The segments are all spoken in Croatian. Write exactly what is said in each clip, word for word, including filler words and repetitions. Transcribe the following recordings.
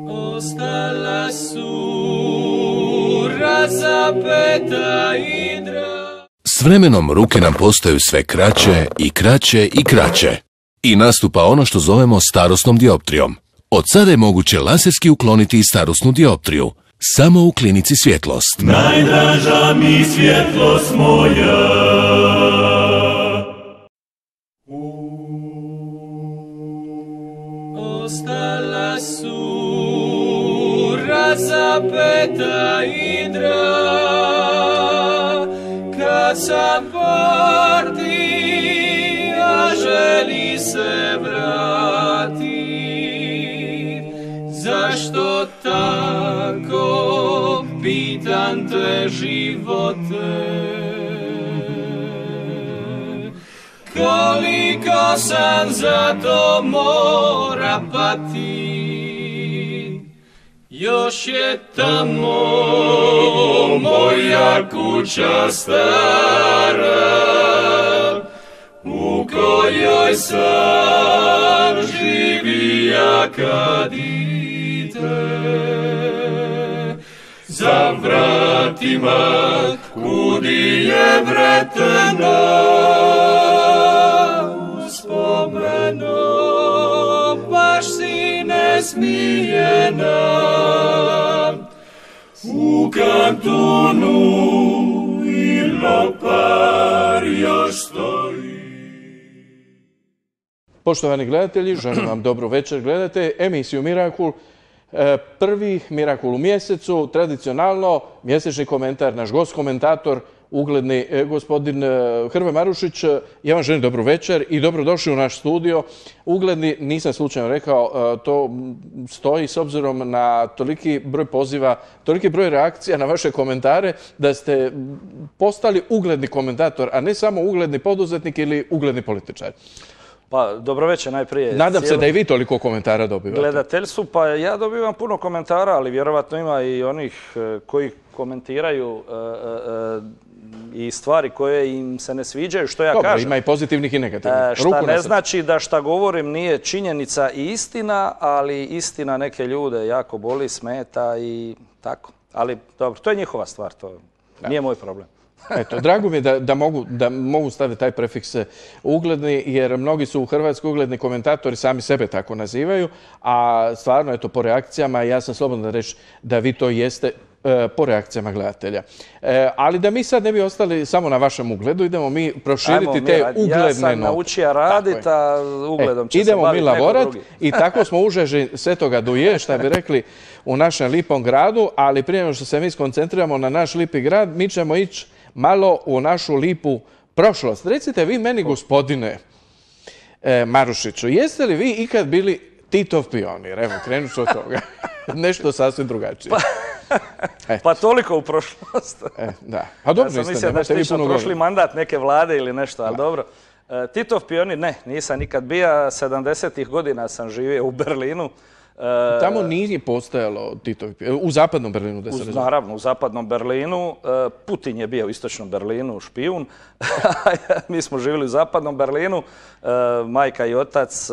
Ostala su razapeta i dra. S vremenom ruke nam postaju sve kraće i kraće i kraće. I nastupa ono što zovemo starosnom dioptrijom. Od sada je moguće laserski ukloniti i starosnu dioptriju. Samo u klinici Svjetlost. Najdraža mi svjetlost moja. Ostala su razapeta i dra. Kad sam porti, a želi se vrati. Zašto tako pitam te živote? Koliko sam za to mora pati? Još je tamo moja kuća stara, u kojoj sam živija kad ide. Za vratima kudi je vretena, uspomeno baš si nesmijena. U kantonu i lopar još stoji. Poštovani gledatelji, želim vam dobru večer. Gledate emisiju Mirakul, prvi Mirakul u mjesecu, tradicionalno mjesečni komentar, naš gost komentator, ugledni gospodin Hrvoje Marušić. Ja vam želim dobru večer i dobrodošli u naš studio. Ugledni, nisam slučajno rekao, to stoji s obzirom na toliki broj poziva, toliki broj reakcija na vaše komentare, da ste postali ugledni komentator, a ne samo ugledni poduzetnik ili ugledni političar. Pa, dobro večer najprije. Nadam se da i vi toliko komentara dobivate. Gledateljstvu, pa ja dobivam puno komentara, ali vjerovatno ima i onih koji komentiraju i stvari koje im se ne sviđaju, što ja Dobro, kažem. Ima i pozitivnih i negativnih. Šta ne znači da šta govorim nije činjenica i istina, ali istina neke ljude jako boli, smeta i tako. Ali dobro, to je njihova stvar, to nije moj problem. Eto, drago mi je da, da, mogu, da mogu staviti taj prefiks ugledni, jer mnogi su u Hrvatskoj ugledni komentatori, sami sebe tako nazivaju, a stvarno, eto, po reakcijama, ja sam slobodan da reći da vi to jeste e, po reakcijama gledatelja. E, ali da mi sad ne bi ostali samo na vašem ugledu, idemo mi proširiti Ajmo, te mi, ugledne Ja sam naučio raditi, a ugledom će e, se baviti neko drugi. Idemo mi lavorat i tako smo užeži Svetoga Duje, šta bi rekli, u našem lipom gradu, ali prije nego što se mi skoncentriramo na naš lipi grad, mi ćemo ići malo u našu lipu prošlost. Recite vi meni, gospodine e, Marušiću, jeste li vi ikad bili Titov pionir? Evo, krenut ću od toga. Nešto sasvim drugačije. Pa, pa toliko u prošlost. E, da. A dobro, ja sam mislio da ste išli prošli mandat neke vlade ili nešto, ali da. Dobro. E, Titov pionir, ne, nisam nikad bio. sedamdesetih godina sam živio u Berlinu. Tamo nije postojalo Titovi pionir, u zapadnom Berlinu, da se razumije. Naravno, u zapadnom Berlinu. Putin je bio u istočnom Berlinu, špijun. Mi smo živjeli u zapadnom Berlinu. Majka i otac,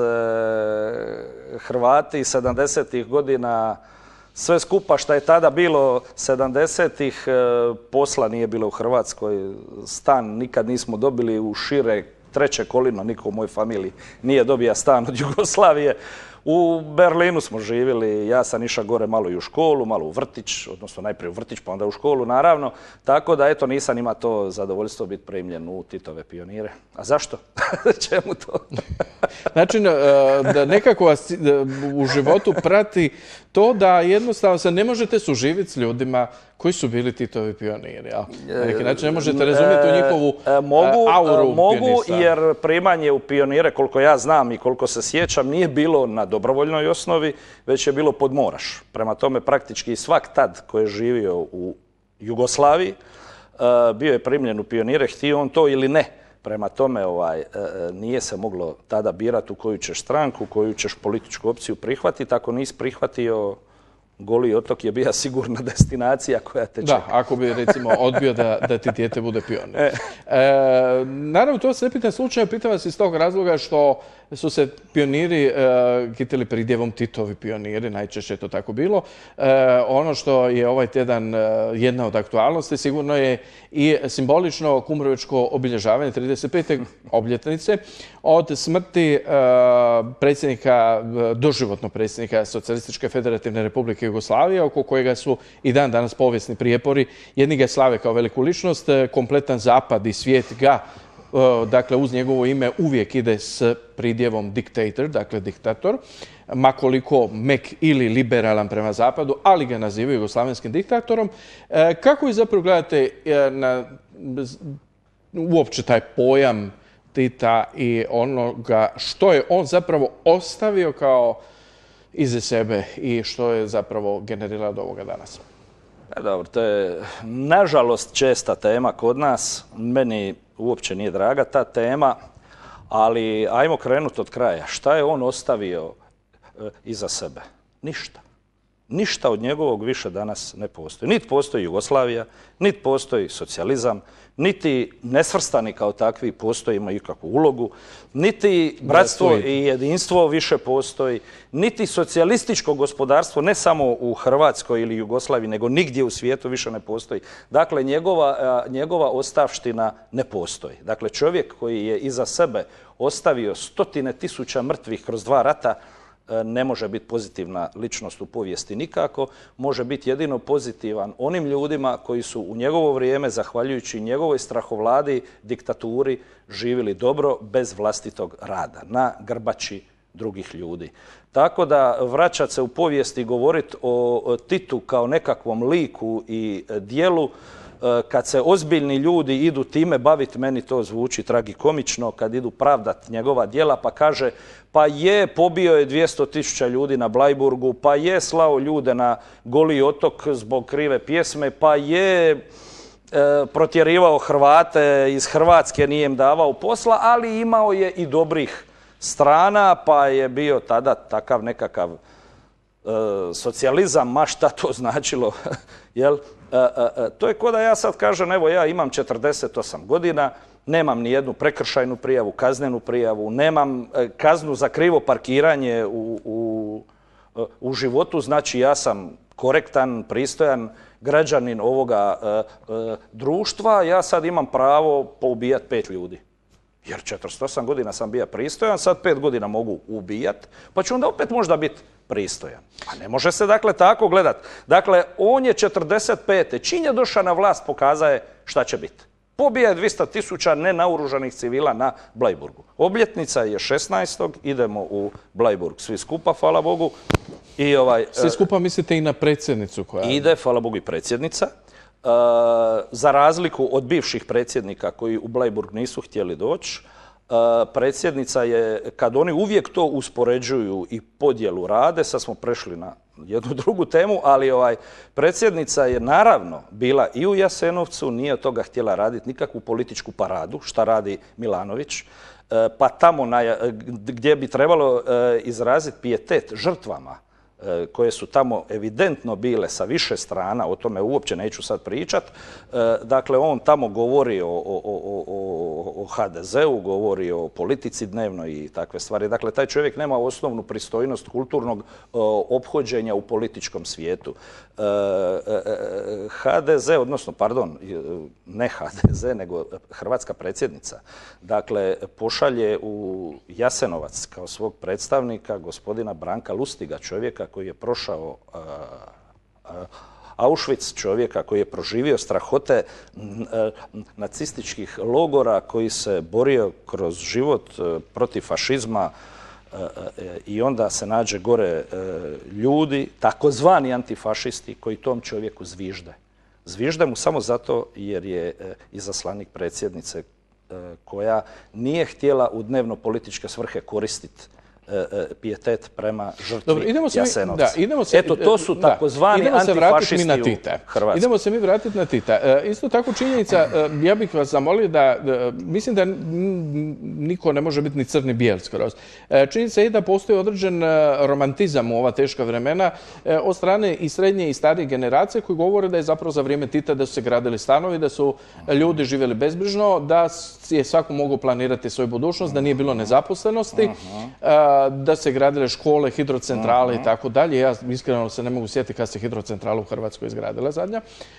Hrvati, sedamdesetih godina, sve skupa što je tada bilo sedamdesetih, posla nije bilo u Hrvatskoj. Stan nikad nismo dobili u šire treće kolino, niko u mojoj familiji nije dobija stan od Jugoslavije. U Berlinu smo živjeli, ja sam išao gore malo i u školu, malo u vrtić, odnosno najprije u vrtić pa onda u školu naravno. Tako da eto nisam imao to zadovoljstvo biti primljen u Titove pionire. A zašto? Čemu to? Znači da nekako vas u životu prati to da jednostavno se ne možete suživiti s ljudima koji su bili Titovi pioniri. Na neki način ne možete razumjeti u njihovu mogu, auru Mogu jer primanje u pionire, koliko ja znam i koliko se sjećam, nije bilo na dobrovoljnoj osnovi, već je bilo pod moraš. Prema tome praktički svak tad koji je živio u Jugoslaviji bio je primljen u pionire, htio on to ili ne. Prema tome ovaj, nije se moglo tada birati u koju ćeš stranku, koju ćeš političku opciju prihvatiti. Ako nisi prihvatio, Goli otok je bila sigurna destinacija koja te čeka. Da, ako bi recimo odbio da, da ti dijete bude pionir. E. E, naravno, to se ne pita slučajno, pitam vas iz tog razloga što su se pioniri e, kitili pridjevom Titovi pioniri, najčešće je to tako bilo. E, ono što je ovaj tjedan e, jedna od aktualnosti sigurno je i simbolično kumrovačko obilježavanje trideset pete obljetnice od smrti e, predsjednika, doživotno predsjednika Socijalističke federativne republike Jugoslavije, oko kojega su i dan danas povijesni prijepori. Jedni ga slave kao veliku ličnost, kompletan zapad i svijet ga, dakle uz njegovo ime uvijek ide s pridjevom dictator, dakle diktator, makoliko mek ili liberalan prema zapadu, ali ga nazivaju jugoslavenskim diktatorom. Kako vi zapravo gledate na uopće taj pojam Tita i onoga što je on zapravo ostavio kao iza sebe i što je zapravo generiralo do ovoga danas? E, dobro, to je nažalost česta tema kod nas. Meni uopće nije draga ta tema, ali ajmo krenuti od kraja. Šta je on ostavio e, iza sebe? Ništa. Ništa od njegovog više danas ne postoji. Niti postoji Jugoslavija, niti postoji socijalizam, niti nesvrstani kao takvi postoji, imaju ikakvu ulogu, niti bratstvo i jedinstvo više postoji, niti socijalističko gospodarstvo, ne samo u Hrvatskoj ili Jugoslaviji, nego nigdje u svijetu više ne postoji. Dakle, njegova, njegova ostavština ne postoji. Dakle, čovjek koji je iza sebe ostavio stotine tisuća mrtvih kroz dva rata, ne može biti pozitivna ličnost u povijesti nikako, može biti jedino pozitivan onim ljudima koji su u njegovo vrijeme, zahvaljujući njegovoj strahovladi, diktaturi, živjeli dobro bez vlastitog rada, na grbači drugih ljudi. Tako da vraćati se u povijest i govoriti o Titu kao nekakvom liku i dijelu, kad se ozbiljni ljudi idu time baviti, meni to zvuči tragikomično, kad idu pravdat njegova djela pa kaže pa je, pobio je dvjesto tisuća ljudi na Bleiburgu, pa je slao ljude na Goli otok zbog krive pjesme, pa je e, protjerivao Hrvate iz Hrvatske, nije im davao posla, ali imao je i dobrih strana, pa je bio tada takav nekakav e, socijalizam, ma šta to značilo, jel? E, e, to je ko da ja sad kažem, evo ja imam četrdeset osam godina, nemam ni jednu prekršajnu prijavu, kaznenu prijavu, nemam kaznu za krivo parkiranje u, u, u životu, znači ja sam korektan, pristojan građanin ovoga e, e, društva, ja sad imam pravo poubijati pet ljudi. Jer četrdeset osam godina sam bio pristojan, sad pet godina mogu ubijati, pa ću onda opet možda biti pristojan. A ne može se dakle tako gledat. Dakle, on je četrdeset pete čim je došao na vlast, pokazaje šta će biti. Pobija je dvjesto tisuća nenaoružanih civila na Bleiburgu. Obljetnica je šesnaestog idemo u Bleiburg. Svi skupa, hvala Bogu. I ovaj, Svi skupa mislite i na predsjednicu koja... Ide, hvala Bogu, i predsjednica. Uh, za razliku od bivših predsjednika koji u Bleiburg nisu htjeli doći, uh, predsjednica je, kad oni uvijek to uspoređuju i podjelu rade, sad smo prešli na jednu drugu temu, ali ovaj, predsjednica je naravno bila i u Jasenovcu, nije od toga htjela raditi nikakvu političku paradu, šta radi Milanović, uh, pa tamo na, gdje bi trebalo uh, izraziti pijetet žrtvama koje su tamo evidentno bile sa više strana, o tome uopće neću sad pričat. Dakle, on tamo govori o, o, o, o ha de zeu, govori o politici dnevno i takve stvari. Dakle, taj čovjek nema osnovnu pristojnost kulturnog ophođenja u političkom svijetu. ha de ze, odnosno, pardon, ne ha de ze, nego hrvatska predsjednica, dakle, pošalje u Jasenovac kao svog predstavnika gospodina Branka Lustiga, čovjeka koji je prošao uh, uh, Auschwitz, čovjeka koji je proživio strahote uh, nacističkih logora, koji se borio kroz život uh, protiv fašizma uh, uh, i onda se nađe gore uh, ljudi, takozvani antifašisti, koji tom čovjeku zvižde. Zvižde mu samo zato jer je uh, izaslanik predsjednice uh, koja nije htjela u dnevno političke svrhe koristiti pijetet prema žrtvi Dobro, idemo se Jasenovca. Mi, da, idemo se, Eto, to su takozvani antifašisti u Hrvatskoj. Idemo se mi vratiti na Tita. E, isto tako činjenica, e, ja bih vas zamolio da, e, mislim da niko ne može biti ni crni bijel skroz. E, činjenica je da postoji određen romantizam u ova teška vremena e, od strane i srednje i starije generacije koji govore da je zapravo za vrijeme Tita da su se gradili stanovi, da su ljudi živjeli bezbrižno, da je svako mogao planirati svoju budućnost, da nije bilo nezaposlenosti, da se gradile škole, hidrocentrale i tako dalje. Ja iskreno se ne mogu sjetiti kad se hidrocentrala u Hrvatskoj izgradila zadnja.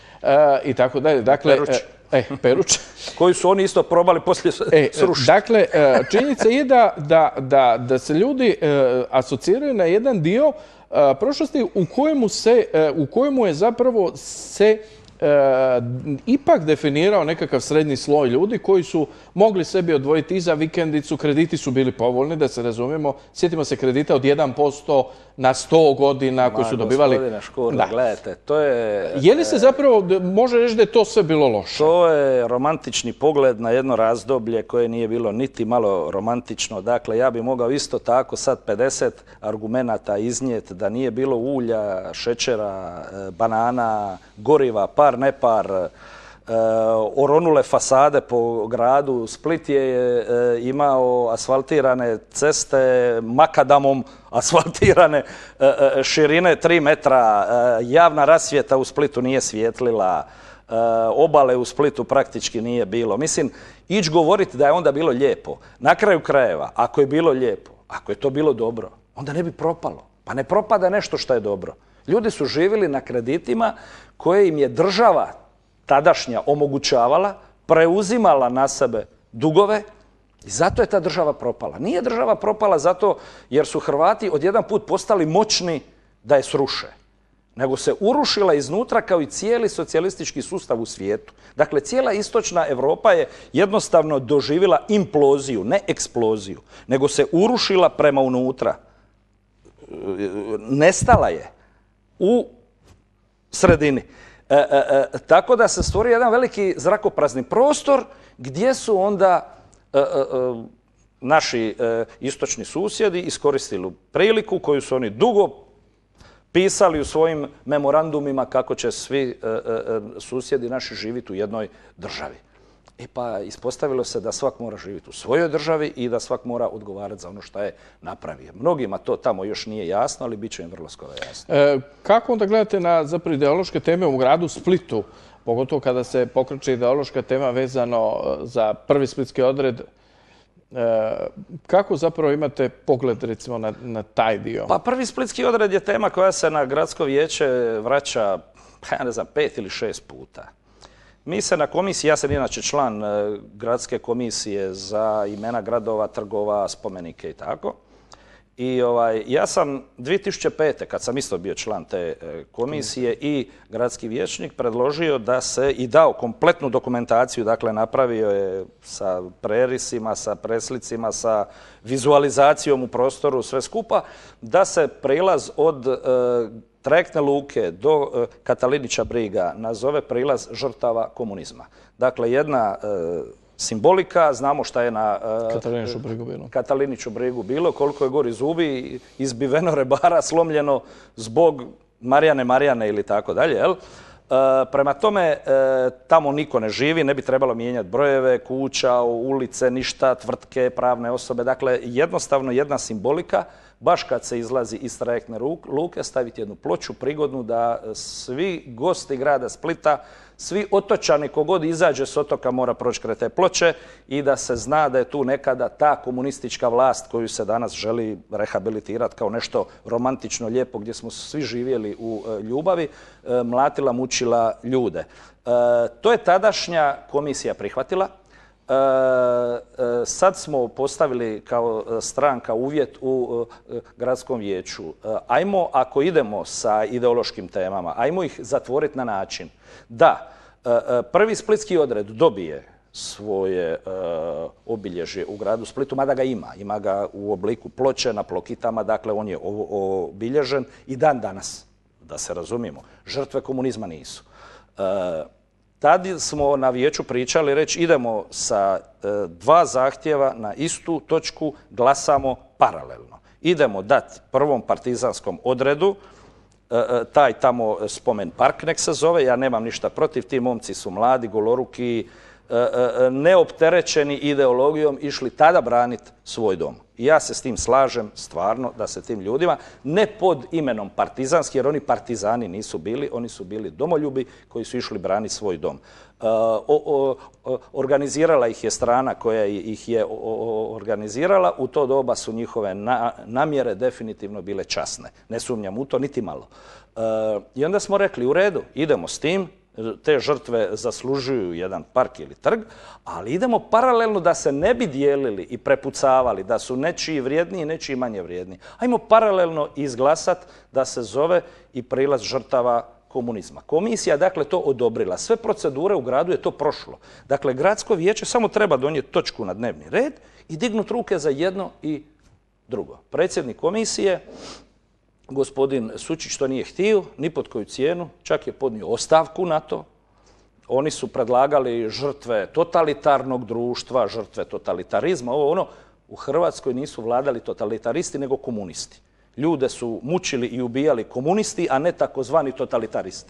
I tako dalje. Dakle, Peruć. E, Peruć. Koji su oni isto probali poslije e, srušiti. Dakle, činjenica je da, da, da, da se ljudi asociraju na jedan dio prošlosti u kojemu, se, u kojemu je zapravo se E, ipak definirao nekakav srednji sloj ljudi koji su mogli sebi odvojiti i za vikendicu, krediti su bili povoljni, da se razumijemo. Sjetimo se kredita od jedan posto na sto godina koji su dobivali. Gospodine Škurl, gledajte, to je... Je li se zapravo, može reći da je to sve bilo loše? To je romantični pogled na jedno razdoblje koje nije bilo niti malo romantično. Dakle, ja bi mogao isto tako sad pedeset argumenata iznijeti da nije bilo ulja, šećera, banana, goriva, par nepar, e, oronule fasade po gradu. Split je e, imao asfaltirane ceste, makadamom asfaltirane e, e, širine tri metra. E, javna rasvjeta u Splitu nije svijetlila. E, obale u Splitu praktički nije bilo. Mislim, ići govoriti da je onda bilo lijepo. Na kraju krajeva, ako je bilo lijepo, ako je to bilo dobro, onda ne bi propalo. Pa ne propada nešto što je dobro. Ljudi su živjeli na kreditima koje im je država tadašnja omogućavala, preuzimala na sebe dugove i zato je ta država propala. Nije država propala zato jer su Hrvati odjedan put postali moćni da je sruše, nego se urušila iznutra kao i cijeli socijalistički sustav u svijetu. Dakle, cijela istočna Europa je jednostavno doživjela imploziju, ne eksploziju, nego se urušila prema unutra. Nestala je u sredini. E, e, e, tako da se stvori jedan veliki zrakoprazni prostor gdje su onda e, e, naši e, istočni susjedi iskoristili priliku koju su oni dugo pisali u svojim memorandumima kako će svi e, e, susjedi naši živjeti u jednoj državi. E pa ispostavilo se da svak mora živjeti u svojoj državi i da svak mora odgovarati za ono što je napravio. Mnogima to tamo još nije jasno, ali bit će im vrlo skoro jasno. E, kako onda gledate na zapravo ideološke teme u gradu Splitu, pogotovo kada se pokreće ideološka tema vezano za prvi splitski odred? E, kako zapravo imate pogled recimo na, na taj dio? Pa prvi splitski odred je tema koja se na gradsko vijeće vraća, ja ne znam, pet ili šest puta. Mi se na komisiji, ja sam inače član e, gradske komisije za imena gradova, trgova, spomenike i tako. I ovaj, ja sam dvije tisuće pete. kad sam isto bio član te e, komisije i gradski vijećnik, predložio da se i dao kompletnu dokumentaciju, dakle napravio je sa prerisima, sa preslicima, sa vizualizacijom u prostoru, sve skupa, da se prilaz od e, trajektne luke do e, Katalinića Briga nazove prilaz žrtava komunizma. Dakle, jedna e, simbolika, znamo šta je na e, Kataliniću Brigu bilo. Kataliniću Brigu bilo, koliko je gori zubi, izbiveno rebara, slomljeno zbog Marijane Marijane ili tako dalje, jel? E, prema tome, e, tamo niko ne živi, ne bi trebalo mijenjati brojeve, kuća, ulice, ništa, tvrtke, pravne osobe. Dakle, jednostavno jedna simbolika, baš kad se izlazi iz trajektne luke, staviti jednu ploču prigodnu da svi gosti grada Splita, svi otočani, kogod izađe s otoka mora proći kraj te ploče i da se zna da je tu nekada ta komunistička vlast koju se danas želi rehabilitirati kao nešto romantično, lijepo, gdje smo svi živjeli u e, ljubavi, e, mlatila, mučila ljude. E, to je tadašnja komisija prihvatila. E, e, sad smo postavili kao stranka uvjet u e, gradskom vijeću. E, ajmo, ako idemo sa ideološkim temama, ajmo ih zatvoriti na način da e, prvi splitski odred dobije svoje e, obilježje u gradu Splitu, mada ga ima. Ima ga u obliku ploče na Plokitama, dakle on je obilježen i dan danas, da se razumijemo. Žrtve komunizma nisu. E, Tad smo na vijeću pričali, reći idemo sa e, dva zahtjeva na istu točku, glasamo paralelno. idemo dati prvom partizanskom odredu, taj tamo spomen park nek se zove, ja nemam ništa protiv, ti momci su mladi, goloruki, neopterećeni ideologijom išli tada braniti svoj dom. I ja se s tim slažem stvarno da se tim ljudima, ne pod imenom partizanski, jer oni partizani nisu bili, oni su bili domoljubi koji su išli braniti svoj dom. O, o, o, organizirala ih je strana koja ih je o, o, organizirala, u to doba su njihove na, namjere definitivno bile časne. Ne sumnjam u to niti malo. E, I onda smo rekli u redu, idemo s tim, te žrtve zaslužuju jedan park ili trg, ali idemo paralelno da se ne bi dijelili i prepucavali, da su nečiji vrijedniji i nečiji manje vrijedni. Ajmo paralelno izglasati da se zove i prilaz žrtava komunizma. Komisija dakle to odobrila. Sve procedure u gradu je to prošlo. Dakle, gradsko vijeće samo treba donijeti točku na dnevni red i dignuti ruke za jedno i drugo. Predsjednik komisije, gospodin Sučić, to nije htio, ni pod koju cijenu, čak je podnio ostavku na to. Oni su predlagali žrtve totalitarnog društva, žrtve totalitarizma, ovo ono. U Hrvatskoj nisu vladali totalitaristi, nego komunisti. Ljude su mučili i ubijali komunisti, a ne takozvani totalitaristi.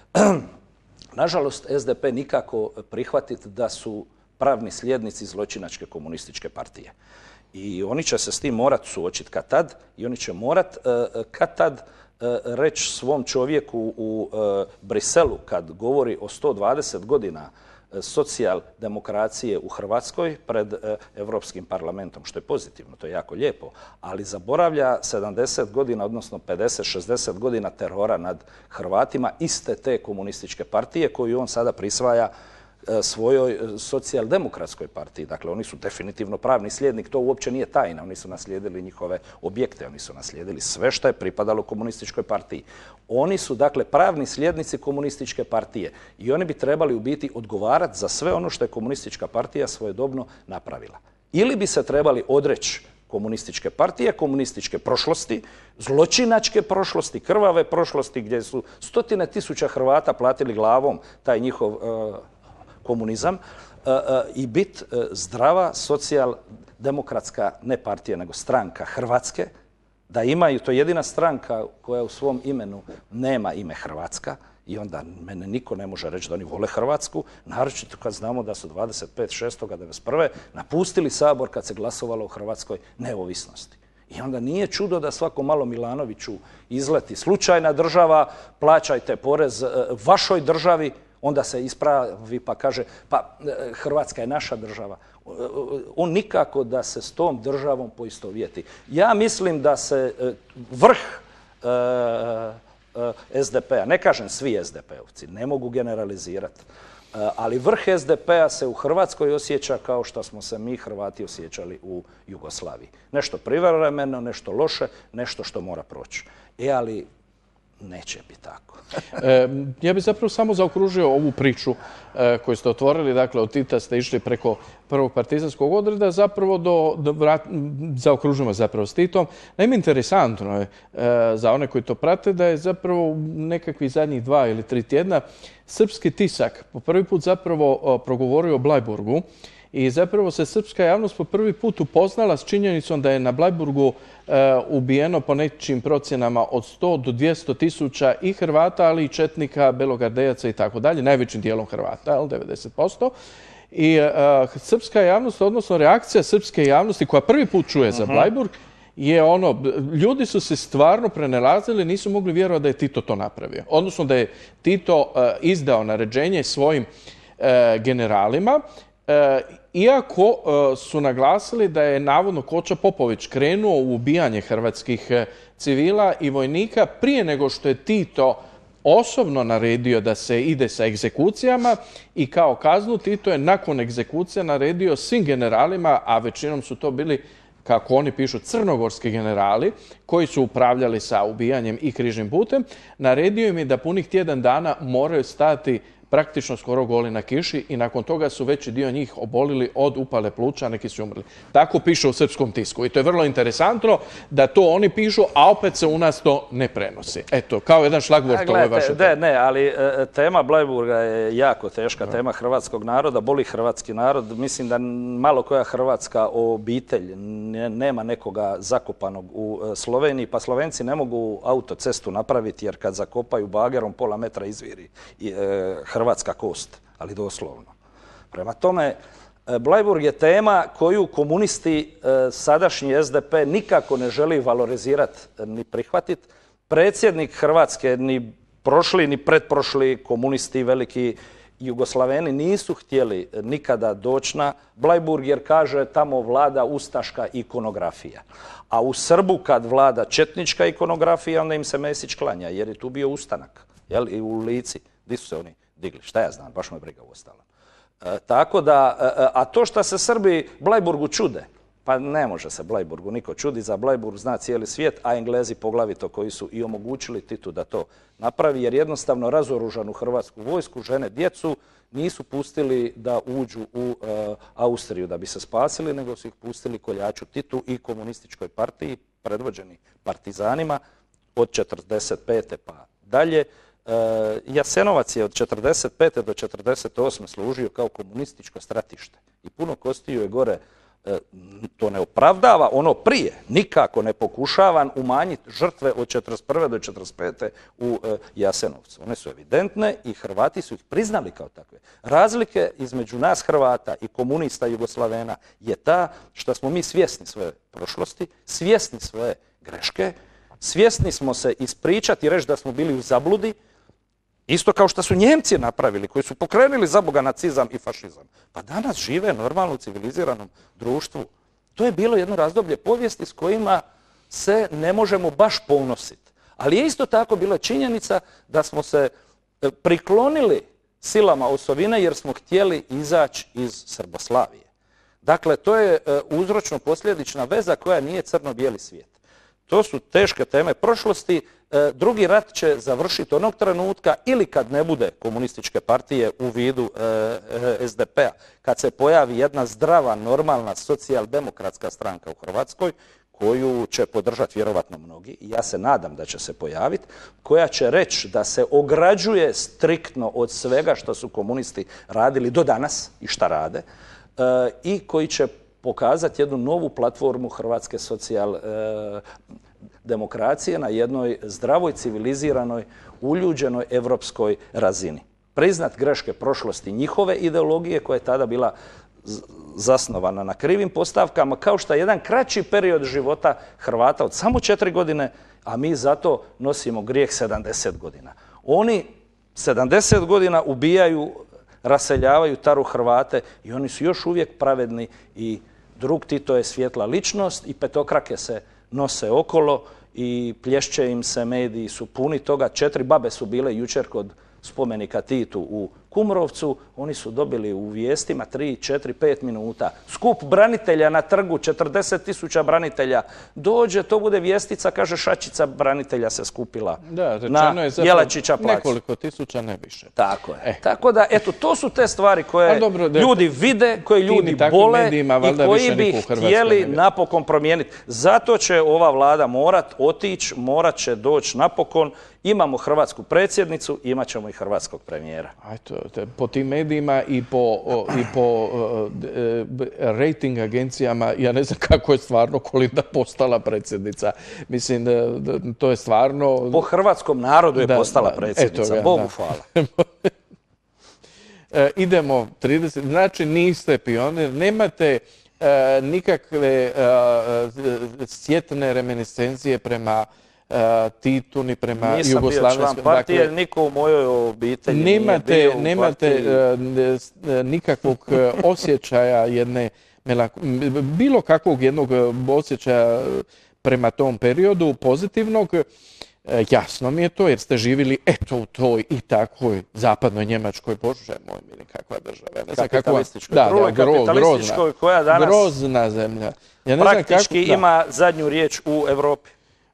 Nažalost, S D P nikako prihvatiti da su pravni slijednici zločinačke komunističke partije. I oni će se s tim morat suočiti kad tad i oni će morat uh, kad tad uh, reći svom čovjeku u uh, Briselu kad govori o sto dvadeset godina socijaldemokracije u Hrvatskoj pred Europskim parlamentom, što je pozitivno, to je jako lijepo, ali zaboravlja sedamdeset godina, odnosno pedeset šezdeset godina terora nad Hrvatima iste te komunističke partije koju on sada prisvaja svojoj socijaldemokratskoj partiji. Dakle, oni su definitivno pravni slijednik, to uopće nije tajna. Oni su naslijedili njihove objekte, oni su naslijedili sve što je pripadalo komunističkoj partiji. Oni su, dakle, pravni slijednici komunističke partije i oni bi trebali u biti odgovarati za sve ono što je komunistička partija svojedobno napravila. Ili bi se trebali odreći komunističke partije, komunističke prošlosti, zločinačke prošlosti, krvave prošlosti gdje su stotine tisuća Hrvata platili glavom taj njihov uh, komunizam uh, uh, i bit uh, zdrava socijaldemokratska, ne partija, nego stranka Hrvatske, da imaju, to je jedina stranka koja u svom imenu nema ime Hrvatska i onda mene niko ne može reći da oni vole Hrvatsku, naročito kad znamo da su dvadeset pet šestog devedeset prve napustili Sabor kad se glasovalo o Hrvatskoj neovisnosti. I onda nije čudo da svako malo Milanoviću izleti slučajna država, plaćajte porez vašoj državi, onda se ispravi pa kaže pa Hrvatska je naša država. On nikako da se s tom državom poistovjeti. Ja mislim da se vrh S D P-a, ne kažem svi S D P-ovci, ne mogu generalizirati, ali vrh S D P-a se u Hrvatskoj osjeća kao što smo se mi Hrvati osjećali u Jugoslaviji. Nešto privremeno, nešto loše, nešto što mora proći. E, ali neće biti tako. e, ja bih zapravo samo zaokružio ovu priču e, koju ste otvorili. Dakle, od Tita ste išli preko prvog partizanskog odreda, zapravo do, do vrat, zaokružujemo zapravo s Titom. Naime, interesantno je e, za one koji to prate da je zapravo nekakvih zadnjih dva ili tri tjedna srpski tisak po prvi put zapravo o, progovorio o Blajburgu. I zapravo se srpska javnost po prvi put upoznala s činjenicom da je na Blajburgu e, ubijeno po nečim procjenama od sto do dvjesto tisuća i Hrvata, ali i četnika, belogardejaca i tako dalje, najvećim dijelom Hrvata, devedeset posto. I e, srpska javnost, odnosno reakcija srpske javnosti koja prvi put čuje za Blajburg, je ono, ljudi su se stvarno prenalazili, nisu mogli vjerovati da je Tito to napravio. Odnosno da je Tito e, izdao naređenje svojim e, generalima, E, iako e, su naglasili da je navodno Koča Popović krenuo u ubijanje hrvatskih e, civila i vojnika prije nego što je Tito osobno naredio da se ide sa egzekucijama i kao kaznu Tito je nakon egzekucija naredio svim generalima, a većinom su to bili, kako oni pišu, crnogorski generali koji su upravljali sa ubijanjem i križnim putem, naredio im je da punih tjedan dana moraju stati praktično skoro goli na kiši i nakon toga su veći dio njih obolili od upale pluća, neki su umrli. Tako piše u srpskom tisku i to je vrlo interesantno da to oni pišu, a opet se u nas to ne prenosi. Eto, kao jedan šlagvort ovo je vaše tema. Ne, ali e, tema Bleiburga je jako teška, no. tema hrvatskog naroda, boli hrvatski narod. Mislim da malo koja hrvatska obitelj ne, nema nekoga zakopanog u e, Sloveniji, pa Slovenci ne mogu autocestu napraviti jer kad zakopaju bagerom pola metra izviri i, e, hrvatska kost, ali doslovno. Prema tome, Bleiburg je tema koju komunisti, sadašnji S D P, nikako ne želi valorizirati ni prihvatiti. Predsjednik Hrvatske, ni prošli, ni pretprošli komunisti, veliki Jugoslaveni nisu htjeli nikada doći na Bleiburg jer kaže tamo vlada ustaška ikonografija. A u Srbu kad vlada četnička ikonografija, onda im se Mesić klanja jer je tu bio ustanak. Jel? I u Lici. Di su se oni digli? Šta ja znam, baš me briga u ostalom. E, tako da, e, a to što se Srbi Bleiburgu čude, pa ne može se Bleiburgu niko čudi, za Bleiburg zna cijeli svijet, a Englezi poglavito koji su i omogućili Titu da to napravi, jer jednostavno razoružanu hrvatsku vojsku, žene, djecu, nisu pustili da uđu u e, Austriju da bi se spasili, nego su ih pustili koljaču Titu i komunističkoj partiji, predvođeni partizanima, od četrdeset pete pa dalje. Jasenovac je od četrdeset pete do četrdeset osme služio kao komunističko stratište i puno kostiju je gore, to ne opravdava ono prije, nikako ne pokušavam umanjiti žrtve od četrdeset prve do četrdeset pete u Jasenovcu. One su evidentne i Hrvati su ih priznali kao takve. Razlike između nas Hrvata i komunista Jugoslavena je ta što smo mi svjesni svoje prošlosti, svjesni svoje greške, svjesni smo se ispričati i reći da smo bili u zabludi, isto kao što su Njemci napravili, koji su pokrenuli za Boga nacizam i fašizam. Pa danas žive normalno u civiliziranom društvu. To je bilo jedno razdoblje povijesti s kojima se ne možemo baš ponositi. Ali je isto tako bila činjenica da smo se priklonili silama osovine jer smo htjeli izaći iz Srboslavije. Dakle, to je uzročno-posljedična veza koja nije crno-bijeli svijet. To su teške teme prošlosti. Drugi rat će završiti onog trenutka ili kad ne bude komunističke partije u vidu S D P-a, kad se pojavi jedna zdrava, normalna, socijaldemokratska stranka u Hrvatskoj, koju će podržati vjerovatno mnogi, i ja se nadam da će se pojaviti, koja će reći da se ograđuje striktno od svega što su komunisti radili do danas i šta rade, i koji će pokazati jednu novu platformu hrvatske socijaldemokracije na jednoj zdravoj, civiliziranoj, uljuđenoj evropskoj razini. Priznat greške prošlosti njihove ideologije koja je tada bila zasnovana na krivim postavkama, kao što je jedan kraći period života Hrvata od samo četiri godine, a mi zato nosimo grijeh sedamdeset godina. Oni sedamdeset godina ubijaju, raseljavaju, taru Hrvate i oni su još uvijek pravedni i drug Tito je svjetla ličnost i petokrake se nose okolo i plješće im se, mediji su puni toga. Četiri babe su bile jučer kod spomenika Titu u Kumrovcu, oni su dobili u vijestima tri, četiri, pet minuta. Skup branitelja na trgu, četrdeset tisuća branitelja. Dođe, to bude vijestica, kaže šačica branitelja se skupila da, na je Jelačića placu. Nekoliko tisuća, ne više. Tako je. Eh. Tako da, eto, to su te stvari koje dobro, da, ljudi vide, koje ljudi bole medijima, i koji bi htjeli napokon promijeniti. Zato će ova vlada morat otići, morat će doći napokon. Imamo hrvatsku predsjednicu, imat ćemo i hrvatskog premijera. Ajto, po tim medijima i po, o, i po e, rating agencijama, ja ne znam kako je stvarno Kolinda postala predsjednica. Mislim, da, da, to je stvarno... Po hrvatskom narodu je da, postala predsjednica, eto, Bogu da. hvala. e, idemo, trideset, znači niste pionir, nemate e, nikakve e, sjetne reminiscencije prema Titu ni prema Nisam Jugoslavenskom. Nisam bio član partije, dakle, niko u mojoj obitelji nemate, nije bio u nemate uh, nikakvog osjećaja jedne, bilo kakvog jednog osjećaja prema tom periodu pozitivnog. Jasno mi je to jer ste živjeli eto u toj i takvoj zapadnoj Njemačkoj, bože moj mili, kakva država. Ne znam kapitalističkoj, da, da, gro, kapitalističkoj koja danas grozna zemlja. Ja ne praktički znam kako, ima zadnju riječ u Europi.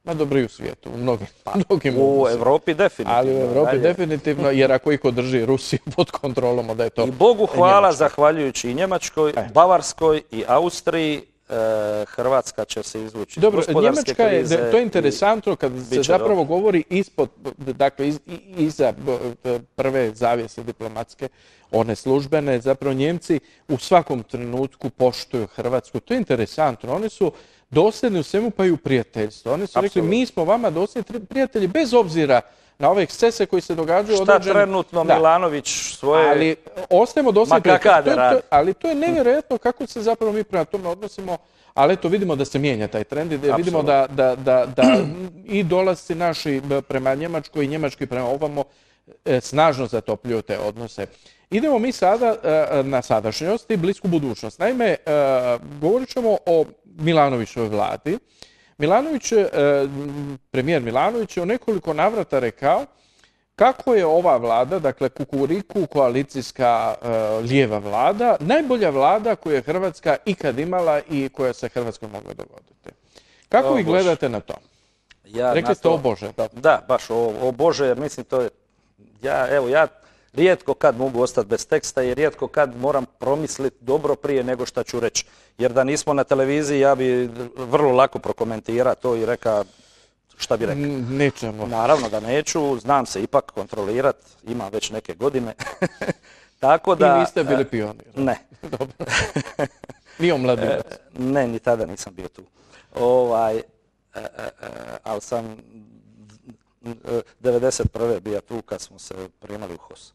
Ma dobro i u svijetu, u mnogim, Pa, mnogim u odnosima. Evropi definitivno. Ali u Evropi dalje. definitivno, jer ako iko drži Rusiju pod kontrolom, onda je to I Bogu hvala, Njemačka. zahvaljujući i Njemačkoj, E. Bavarskoj i Austriji, e, Hrvatska će se izvući iz Dobro, gospodarske Njemačka je, krize. to je i- interesantno kad se će zapravo dobro. govori ispod, dakle, iz, i- iza b- prve zavjese diplomatske, one službene, zapravo Njemci u svakom trenutku poštuju Hrvatsku. To je interesantno. Oni su dosljedni u svemu, pa i u prijateljstvu. Oni su rekli, Apsolutno. mi smo vama dosljedni prijatelji, bez obzira na ove ekscese koji se događaju. Šta određeni- trenutno Da. Milanović svoje... Ali ostajemo dosljedni. Ma kaka da To je- to- radi. Ali to je nevjerojatno kako se zapravo mi prema tome odnosimo. Ali eto, vidimo da se mijenja taj trend i da vidimo da, da, da, da i dolasci naši prema Njemačkoj i Njemački prema ovamo e, snažno zatopljuju te odnose. Idemo mi sada e, na sadašnjost i blisku budućnost. Naime, e, govorit ćemo o Milanovićevoj vladi. Milanović, e, premijer Milanović je u nekoliko navrata rekao kako je ova vlada, dakle Kukuriku, koalicijska e, lijeva vlada, najbolja vlada koju je Hrvatska ikad imala i koja se Hrvatskoj mogla dogoditi. Kako O, vi Bože. gledate na to? Ja Rekli na ste to- o Bože. Da. Da, baš o, o Bože, jer mislim to je... Ja, evo, ja rijetko kad mogu ostati bez teksta i rijetko kad moram promisliti dobro prije nego što ću reći. Jer da nismo na televiziji, ja bi vrlo lako prokomentirao to i reka šta bi rekao. N- Nećemo. Naravno da neću, znam se ipak kontrolirat, imam već neke godine. Tako da... I niste bili pionir. Ne. Dobro. Ni omladinac. Ne, ni tada nisam bio tu. Ovaj, e, e, e, ali sam e, devedeset prve bio tu kad smo se primali u H O S.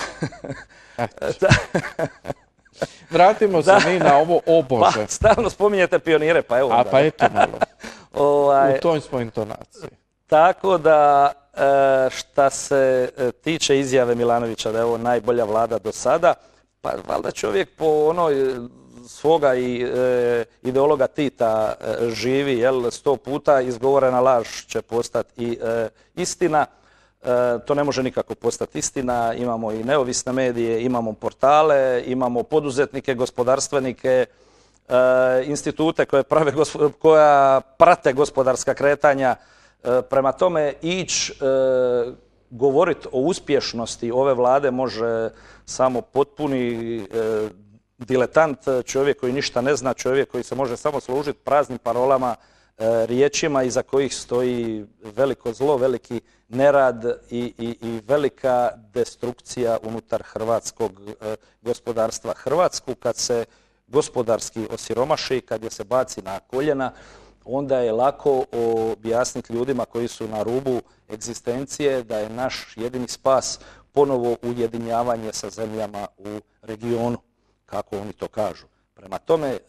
Vratimo se mi na ovo o Bože. Pa, stalno spominjete pionire, pa evo A onda. pa eto malo. Ovaj, U toj smo intonaciji. Tako da, e, šta se e, tiče izjave Milanovića da je ovo najbolja vlada do sada, pa valjda čovjek po onoj e, svoga i e, ideologa Tita e, živi, jel, sto puta izgovorena laž će postati i e, istina. E, to ne može nikako postati istina. Imamo i neovisne medije, imamo portale, imamo poduzetnike, gospodarstvenike, e, institute koje prave, gospo- koja prate gospodarska kretanja. E, prema tome, ići e, govoriti o uspješnosti ove vlade može samo potpuni e, diletant, čovjek koji ništa ne zna, čovjek koji se može samo služiti praznim parolama, e, riječima iza kojih stoji veliko zlo, veliki nerad i, i, i velika destrukcija unutar hrvatskog e, gospodarstva. Hrvatsku kad se gospodarski osiromaši, kad je se baci na koljena, onda je lako objasniti ljudima koji su na rubu egzistencije da je naš jedini spas ponovo ujedinjavanje sa zemljama u regionu, kako oni to kažu. Prema tome, e,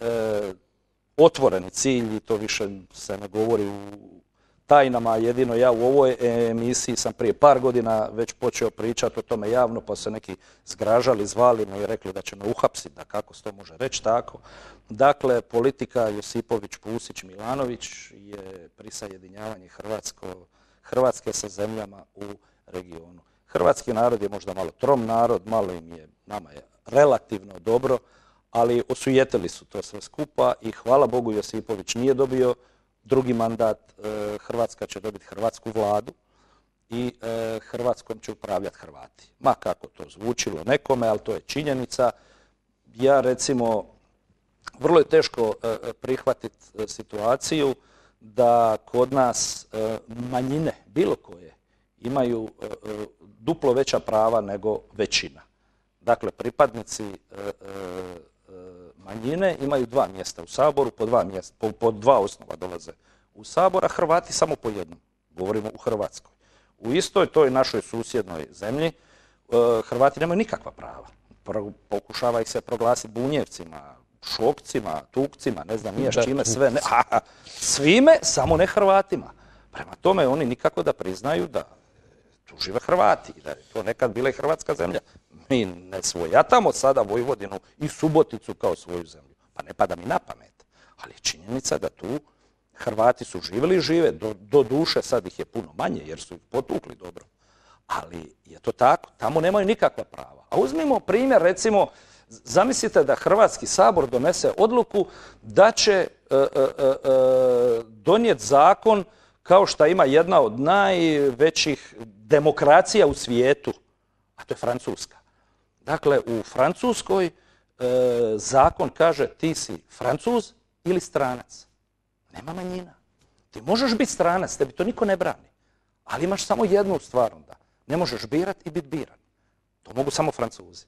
otvoreni cilj, i to više se ne govori u tajnama, jedino ja u ovoj emisiji sam prije par godina već počeo pričati o tome javno, pa su neki zgražali, zvali me i rekli da će me uhapsiti, da kako se to može reći tako. Dakle, politika Josipović, Pusić, Milanović je prisajedinjavanje Hrvatsko, Hrvatske sa zemljama u regionu. Hrvatski narod je možda malo trom narod, malo im je, nama je relativno dobro, ali osujetili su to sve skupa i hvala Bogu Josipović nije dobio drugi mandat, e, Hrvatska će dobiti hrvatsku vladu i e, Hrvatskom će upravljati Hrvati. Ma kako to zvučilo nekome, ali to je činjenica. Ja recimo, vrlo je teško e, prihvatiti e, situaciju da kod nas e, manjine, bilo koje, imaju e, e, duplo veća prava nego većina. Dakle, pripadnici e, e, manjine imaju dva mjesta u Saboru, po dva, mjesta, po, po dva osnova dolaze u Sabor, a Hrvati samo po jednom. Govorimo u Hrvatskoj. U istoj toj našoj susjednoj zemlji e, Hrvati nemaju nikakva prava. Pro, pokušava ih se proglasiti bunjevcima, šokcima, tukcima, ne znam nije s čime sve. Ne, a, svime, samo ne Hrvatima. Prema tome oni nikako da priznaju da tu žive Hrvati, da je to nekad bila i hrvatska zemlja. Mi ne svojatamo sada Vojvodinu i Suboticu kao svoju zemlju. Pa ne pada mi na pamet. Ali je činjenica da tu Hrvati su živjeli i žive. Do, do duše sad ih je puno manje jer su ih potukli dobro. Ali je to tako. Tamo nemaju nikakva prava. A uzmimo primjer, recimo, zamislite da Hrvatski sabor donese odluku da će e, e, e, donijeti zakon kao što ima jedna od najvećih demokracija u svijetu, a to je Francuska. Dakle, u Francuskoj e, zakon kaže ti si Francuz ili stranac. Nema manjina. Ti možeš biti stranac, tebi to niko ne brani. Ali imaš samo jednu stvar onda. Ne možeš birati i biti biran. To mogu samo Francuzi.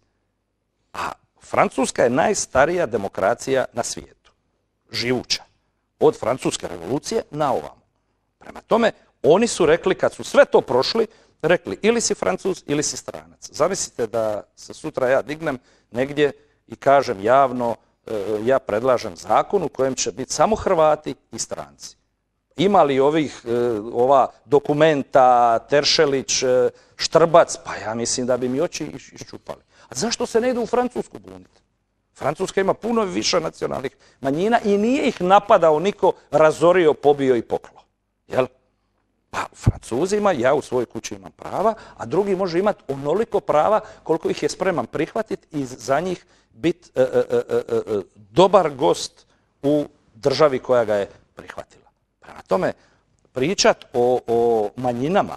A Francuska je najstarija demokracija na svijetu. Živuća. Od Francuske revolucije na ovamo. Prema tome, oni su rekli, kad su sve to prošli, rekli ili si Francuz ili si stranac. Zamislite da se sutra ja dignem negdje i kažem javno, ja predlažem zakon u kojem će biti samo Hrvati i stranci. Ima li ovih, ova dokumenta, Teršelić, Štrbac, pa ja mislim da bi mi oči iščupali. A zašto se ne ide u Francusku buniti? Francuska ima puno više nacionalnih manjina i nije ih napadao niko, razorio, pobio i poklo. Jel? Pa Francuzi ima, ja u svojoj kući imam prava, a drugi može imati onoliko prava koliko ih je spreman prihvatiti i za njih biti e, e, e, e, dobar gost u državi koja ga je prihvatila. Prema tome, pričat o, o manjinama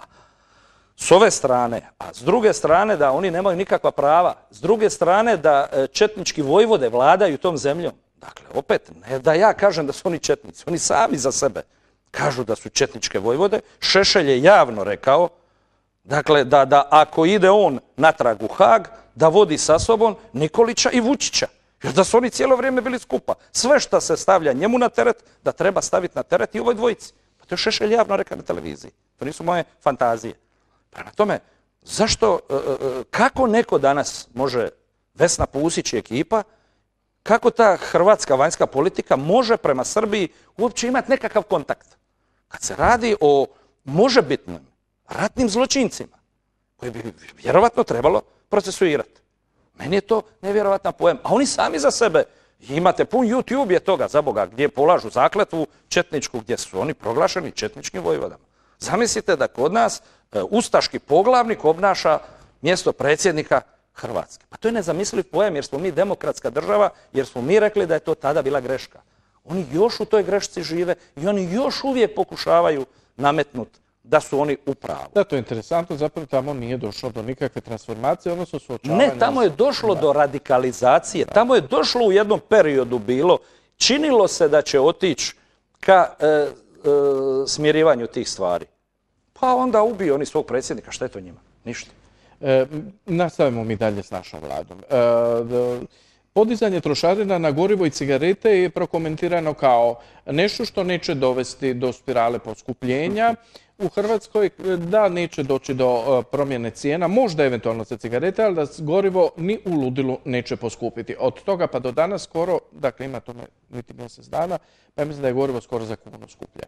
s ove strane, a s druge strane da oni nemaju nikakva prava, s druge strane da četnički vojvode vladaju tom zemljom. Dakle, opet, ne da ja kažem da su oni četnici, oni sami za sebe kažu da su četničke vojvode. Šešelj je javno rekao, dakle, da, da ako ide on natrag u Haag, da vodi sa sobom Nikolića i Vučića. Jer da su oni cijelo vrijeme bili skupa. Sve što se stavlja njemu na teret, da treba staviti na teret i ovoj dvojici. Pa to je Šešelj javno rekao na televiziji. To nisu moje fantazije. Prema tome, zašto, kako neko danas može, Vesna Pusić i ekipa, kako ta hrvatska vanjska politika može prema Srbiji uopće imati nekakav kontakt? Kad se radi o možebitnim ratnim zločincima, koji bi vjerovatno trebalo procesuirati. Meni je to nevjerovatna pojem. A oni sami za sebe, imate pun YouTube je toga, za Boga, gdje polažu zakletvu četničku, gdje su oni proglašeni četničkim vojvodama. Zamislite da kod nas e, ustaški poglavnik obnaša mjesto predsjednika Hrvatske. Pa to je nezamisliv pojam jer smo mi demokratska država, jer smo mi rekli da je to tada bila greška. Oni još u toj grešci žive i oni još uvijek pokušavaju nametnuti da su oni u pravu. Da, to je interesantno, zapravo tamo nije došlo do nikakve transformacije, odnosno suočavanja. Ne, tamo je došlo da. do radikalizacije, da. tamo je došlo u jednom periodu bilo, činilo se da će otići ka e, e, smirivanju tih stvari. Pa onda ubiju oni svog predsjednika, šta je to njima? Ništa. E, nastavimo mi dalje s našom vladom. E, d, Podizanje trošarina na gorivo i cigarete je prokomentirano kao nešto što neće dovesti do spirale poskupljenja u Hrvatskoj, da neće doći do promjene cijena, možda eventualno za cigarete, ali da gorivo ni u ludilu neće poskupiti. Od toga pa do danas skoro, dakle ima tome niti mjesec dana, pa mislim da je gorivo skoro za kunu skuplje.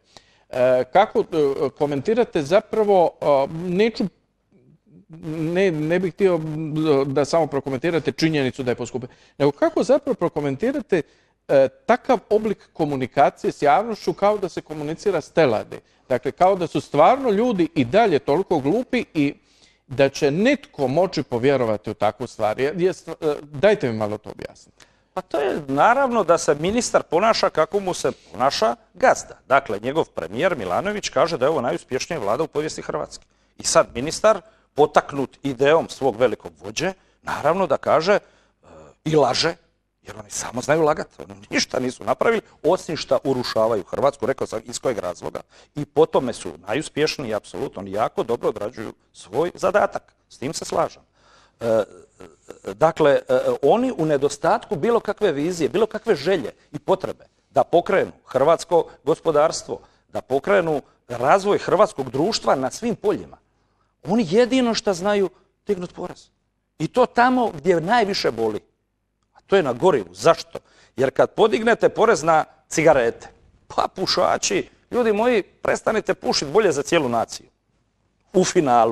Kako komentirate zapravo, neću Ne, ne bih htio da samo prokomentirate činjenicu da je poskupio, nego kako zapravo prokomentirate e, takav oblik komunikacije s javnošću kao da se komunicira s teladi. Dakle, kao da su stvarno ljudi i dalje toliko glupi i da će netko moći povjerovati u takvu stvar. Je, je, dajte mi malo to objasniti. Pa to je naravno da se ministar ponaša kako mu se ponaša gazda. Dakle, njegov premijer Milanović kaže da je ovo najuspješnija vlada u povijesti Hrvatske. I sad ministar, potaknut idejom svog velikog vođe, naravno da kaže e, i laže, jer oni samo znaju lagati. Oni ništa nisu napravili, osim što urušavaju Hrvatsku, rekao sam iz kojeg razloga. I po tome su najuspješniji, apsolutno, oni jako dobro odrađuju svoj zadatak. S tim se slažem. E, dakle, e, oni u nedostatku bilo kakve vizije, bilo kakve želje i potrebe da pokrenu hrvatsko gospodarstvo, da pokrenu razvoj hrvatskog društva na svim poljima, oni jedino što znaju dignuti porez. I to tamo gdje najviše boli. A to je na gorivu. Zašto? Jer kad podignete porez na cigarete, pa pušači, ljudi moji, prestanite pušiti, bolje za cijelu naciju. U finalu.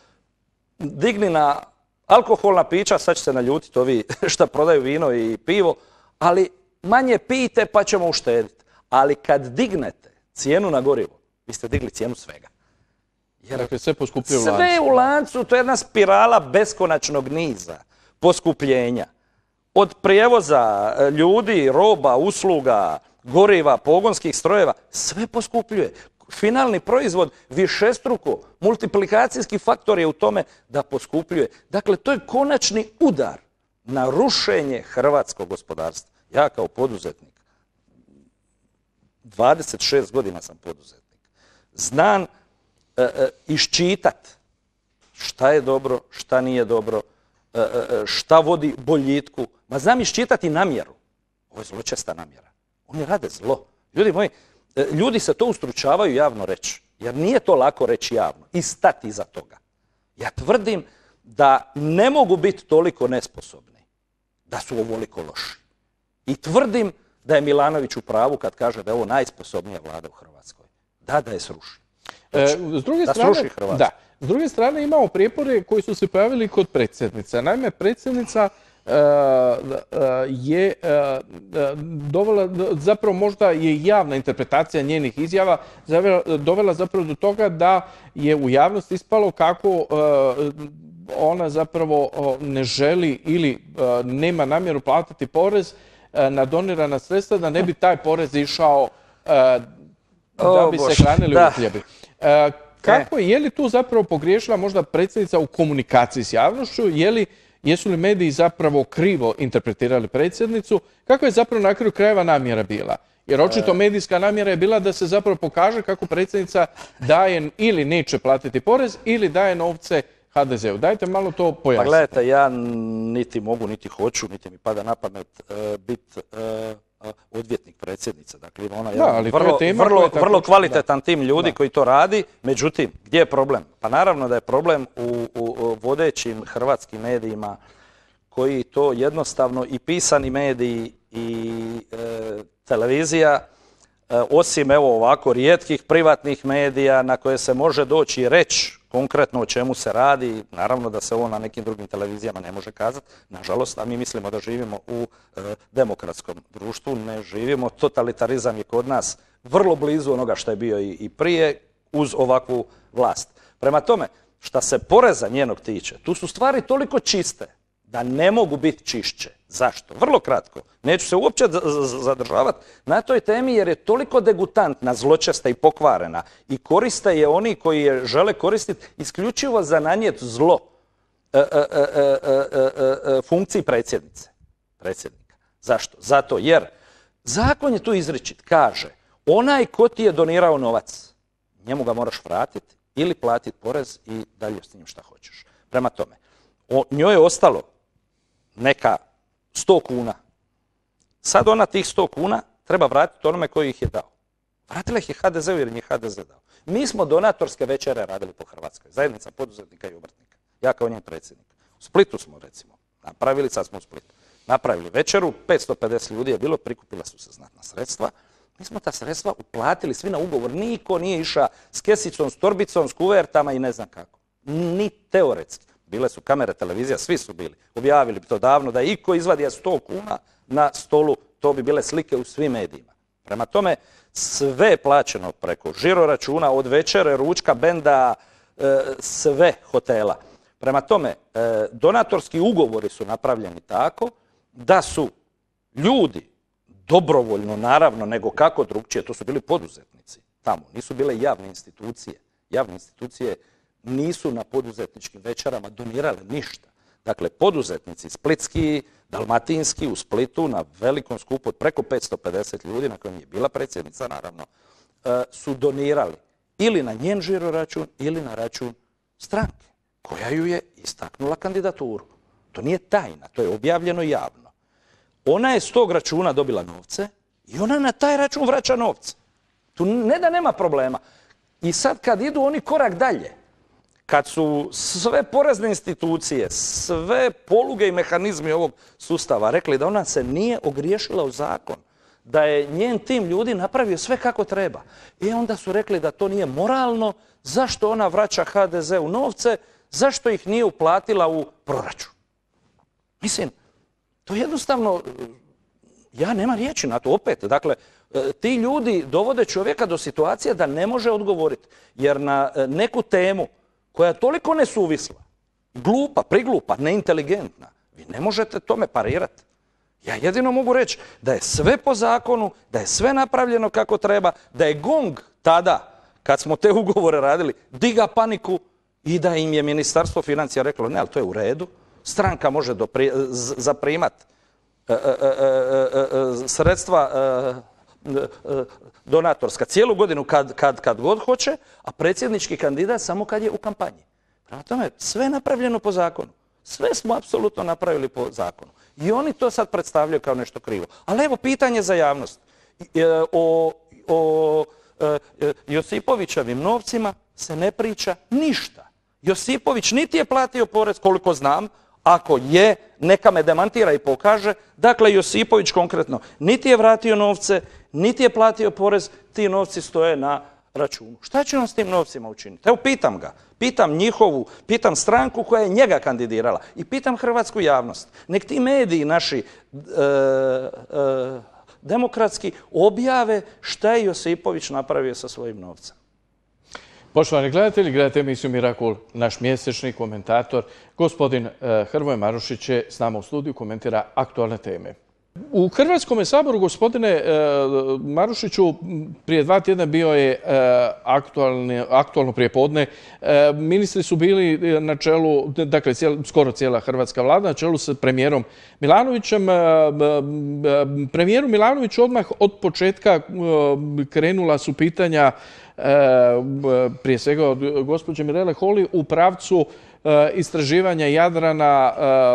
Digni na alkoholna pića, sad će se naljutiti ovi što prodaju vino i pivo, ali manje pijte pa ćemo uštediti. Ali kad dignete cijenu na gorivo, vi ste digli cijenu svega. Jer dakle, sve poskupljuje u lancu. Sve u lancu, to je jedna spirala beskonačnog niza poskupljenja. Od prijevoza ljudi, roba, usluga, goriva, pogonskih strojeva, sve poskupljuje. finalni proizvod višestruko, multiplikacijski faktor je u tome da poskupljuje. Dakle, to je konačni udar na rušenje hrvatskog gospodarstva. Ja kao poduzetnik, dvadeset šest godina sam poduzetnik, znam e, e, iščitat šta je dobro, šta nije dobro, e, e, šta vodi boljitku. Ma znam iščitati namjeru. Ovo je zločesta namjera. Oni rade zlo. Ljudi moji, e, ljudi se to ustručavaju javno reći. Jer nije to lako reći javno i stati iza toga. Ja tvrdim da ne mogu biti toliko nesposobni, da su ovoliko loši. I tvrdim da je Milanović u pravu kad kaže da je ovo najsposobnija vlada u Hrvatskoj. Da, da je sruši. E, s druge da strane, sruši Hrvatsku. Da. S druge strane imamo prijepore koji su se pojavili kod predsjednica. Naime, predsjednica uh, uh, je uh, dovela, zapravo možda je javna interpretacija njenih izjava zavela, dovela zapravo do toga da je u javnosti ispalo kako uh, ona zapravo uh, ne želi ili uh, nema namjeru platiti porez na donirana sredstva, da ne bi taj porez išao uh, da bi se hranili uhljebi. Uh, kako je, je li tu zapravo pogriješila možda predsjednica u komunikaciji s javnošću? Je li, jesu li mediji zapravo krivo interpretirali predsjednicu? Kako je zapravo na kraju krajeva namjera bila? Jer očito medijska namjera je bila da se zapravo pokaže kako predsjednica daje ili neće platiti porez ili daje novce ha de zeu. Dajte malo to pojasniti. Pa gledajte, ja niti mogu, niti hoću, niti mi pada na pamet uh, biti uh, odvjetnik predsjednice. Dakle, ona je da, vrlo, vrlo, vrlo kvalitetan tim ljudi da. koji to radi. Međutim, gdje je problem? Pa naravno da je problem u, u, u vodećim hrvatskim medijima koji to jednostavno i pisani mediji i e, televizija, e, osim evo ovako rijetkih privatnih medija na koje se može doći i reći konkretno o čemu se radi, naravno da se ovo na nekim drugim televizijama ne može kazati, nažalost, a mi mislimo da živimo u e, demokratskom društvu, ne živimo, totalitarizam je kod nas vrlo blizu onoga što je bio i, i prije uz ovakvu vlast. Prema tome, šta se poreza njenog tiče, tu su stvari toliko čiste da ne mogu biti čišće. Zašto? Vrlo kratko. Neću se uopće zadržavati na toj temi jer je toliko degutantna, zločesta i pokvarena i koriste je oni koji je žele koristiti isključivo za nanijet zlo e, e, e, e, e, funkciji predsjednice, predsjednika. Zašto? Zato jer zakon je tu izričit. Kaže, onaj ko ti je donirao novac, njemu ga moraš vratiti ili platiti porez i dalje s njim šta hoćeš. Prema tome, o, njoj je ostalo neka sto kuna. Sad ona tih sto kuna treba vratiti onome koji ih je dao. Vratila ih je ha de zeu jer im je ha de ze dao. Mi smo donatorske večere radili po Hrvatskoj. Zajednica poduzetnika i obrtnika. Ja kao njen predsjednik. U Splitu smo recimo napravili, sad smo u Splitu, napravili večeru, petsto pedeset ljudi je bilo, prikupila su se znatna sredstva. Mi smo ta sredstva uplatili svi na ugovor. Niko nije išao s kesicom, s torbicom, s kuvertama i ne znam kako. Ni teoretski. Bile su kamere, televizija, svi su bili. Objavili bi to davno da iko izvadi sto kuna na stolu, to bi bile slike u svim medijima. Prema tome, sve je plaćeno preko žiro računa, od večere, ručka, benda, sve hotela. Prema tome, donatorski ugovori su napravljeni tako da su ljudi dobrovoljno, naravno, nego kako drugčije, to su bili poduzetnici tamo, nisu bile javne institucije. Javne institucije nisu na poduzetničkim večerama donirale ništa. Dakle, poduzetnici splitski, dalmatinski u Splitu na velikom skupu od preko petsto pedeset ljudi, na kojem je bila predsjednica, naravno, su donirali ili na njen žiro račun ili na račun stranke, koja ju je istaknula kandidaturu. To nije tajna, to je objavljeno javno. Ona je s tog računa dobila novce i ona na taj račun vraća novce. Tu ne da nema problema. I sad kad idu oni korak dalje, kad su sve porezne institucije, sve poluge i mehanizmi ovog sustava rekli da ona se nije ogriješila u zakon, da je njen tim ljudi napravio sve kako treba. I onda su rekli da to nije moralno, zašto ona vraća ha de zeu novce, zašto ih nije uplatila u proračun. Mislim, to jednostavno, ja nemam riječi na to opet. Dakle, ti ljudi dovode čovjeka do situacije da ne može odgovoriti. Jer na neku temu koja je toliko nesuvisla, glupa, priglupa, neinteligentna, vi ne možete tome parirati. Ja jedino mogu reći da je sve po zakonu, da je sve napravljeno kako treba, da je GONG tada, kad smo te ugovore radili, diga paniku i da im je Ministarstvo financija reklo ne, ali to je u redu, stranka može dopri, zaprimat e, e, e, e, sredstva e, e, donatorska cijelu godinu kad, kad, kad god hoće, a predsjednički kandidat samo kad je u kampanji. Prema tome, sve je napravljeno po zakonu. Sve smo apsolutno napravili po zakonu. I oni to sad predstavljaju kao nešto krivo. Ali evo pitanje za javnost. E, o, o e, Josipovićevim novcima se ne priča ništa. Josipović niti je platio porez, koliko znam, ako je, neka me demantira i pokaže. Dakle, Josipović konkretno niti je vratio novce, niti je platio porez, ti novci stoje na računu. Šta će on s tim novcima učiniti? Evo, pitam ga. Pitam njihovu, pitam stranku koja je njega kandidirala i pitam hrvatsku javnost. Nek ti mediji naši e, e, demokratski objave šta je Josipović napravio sa svojim novcem. Poštovani gledatelji, gledate emisiju Mirakul, naš mjesečni komentator, gospodin Hrvoje Marušić je s nama u studiju, komentira aktualne teme. U Hrvatskom saboru, gospodine Marušiću, prije dva tjedna bio je aktualno prijepodne. Ministri su bili na čelu, dakle skoro cijela hrvatska vlada, na čelu sa premijerom Milanovićem. Premijeru Milanoviću odmah od početka krenula su pitanja prije svega od gospođe Mirele Holy u pravcu istraživanja Jadrana,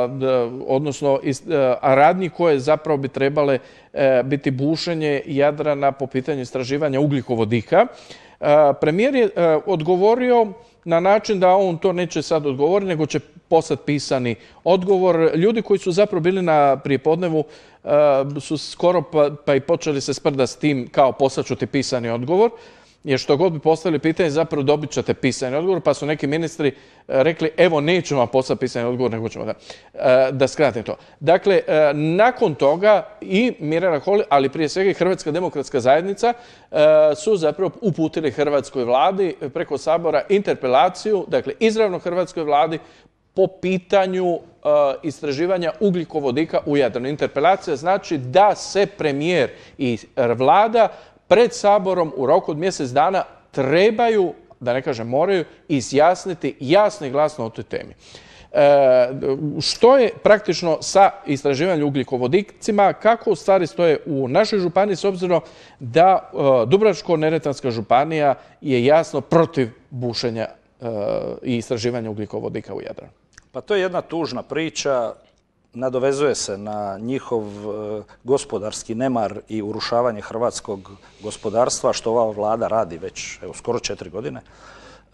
odnosno radnji koje zapravo bi trebale biti bušenje Jadrana po pitanju istraživanja ugljikovodika. Premijer je odgovorio na način da on to neće sad odgovoriti, nego će poslati pisani odgovor. Ljudi koji su zapravo bili na prijepodnevu su skoro pa, pa i počeli se sprdati s tim kao poslat ću ti pisani odgovor. Jer što god bi postavili pitanje, zapravo dobit ćete pisani odgovor, pa su neki ministri rekli, evo nećemo vam poslati pisani odgovor, nego ćemo da, da skratim to. Dakle, nakon toga i Mirela Holy, ali prije svega i Hrvatska demokratska zajednica su zapravo uputili hrvatskoj vladi preko Sabora interpelaciju, dakle izravno hrvatskoj vladi po pitanju istraživanja ugljikovodika u Jadranu. Interpelacija znači da se premijer i vlada pred Saborom u roku od mjesec dana trebaju, da ne kažem moraju, izjasniti jasno i glasno o toj temi. E, što je praktično sa istraživanjem ugljikovodicima, kako stvari stoje u našoj županiji, s obzirom da e, Dubrovačko-neretvanska županija je jasno protiv bušenja e, i istraživanja ugljikovodika u Jadranu? Pa to je jedna tužna priča. Nadovezuje se na njihov e, gospodarski nemar i urušavanje hrvatskog gospodarstva, što ova vlada radi već evo, skoro četiri godine. E,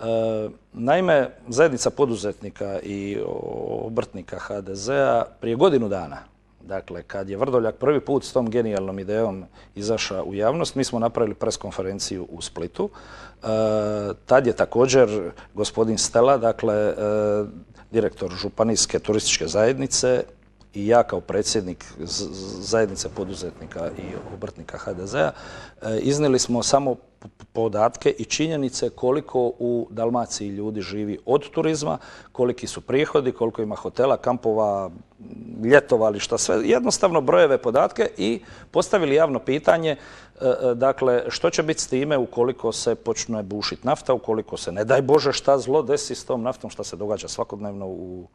naime, zajednica poduzetnika i obrtnika ha de zea prije godinu dana, dakle, kad je Vrdoljak prvi put s tom genijalnom idejom izašao u javnost, mi smo napravili pres konferenciju u Splitu. E, tad je također gospodin Stela, dakle, e, direktor Županijske turističke zajednice, i ja kao predsjednik zajednice poduzetnika i obrtnika ha de zea iznijeli smo samo podatke i činjenice koliko u Dalmaciji ljudi živi od turizma, koliki su prihodi, koliko ima hotela, kampova, ljetovališta, sve jednostavno brojeve podatke i postavili javno pitanje, dakle, što će biti s time ukoliko se počne bušiti nafta, ukoliko se, ne daj Bože, šta zlo desi s tom naftom, šta se događa svakodnevno u,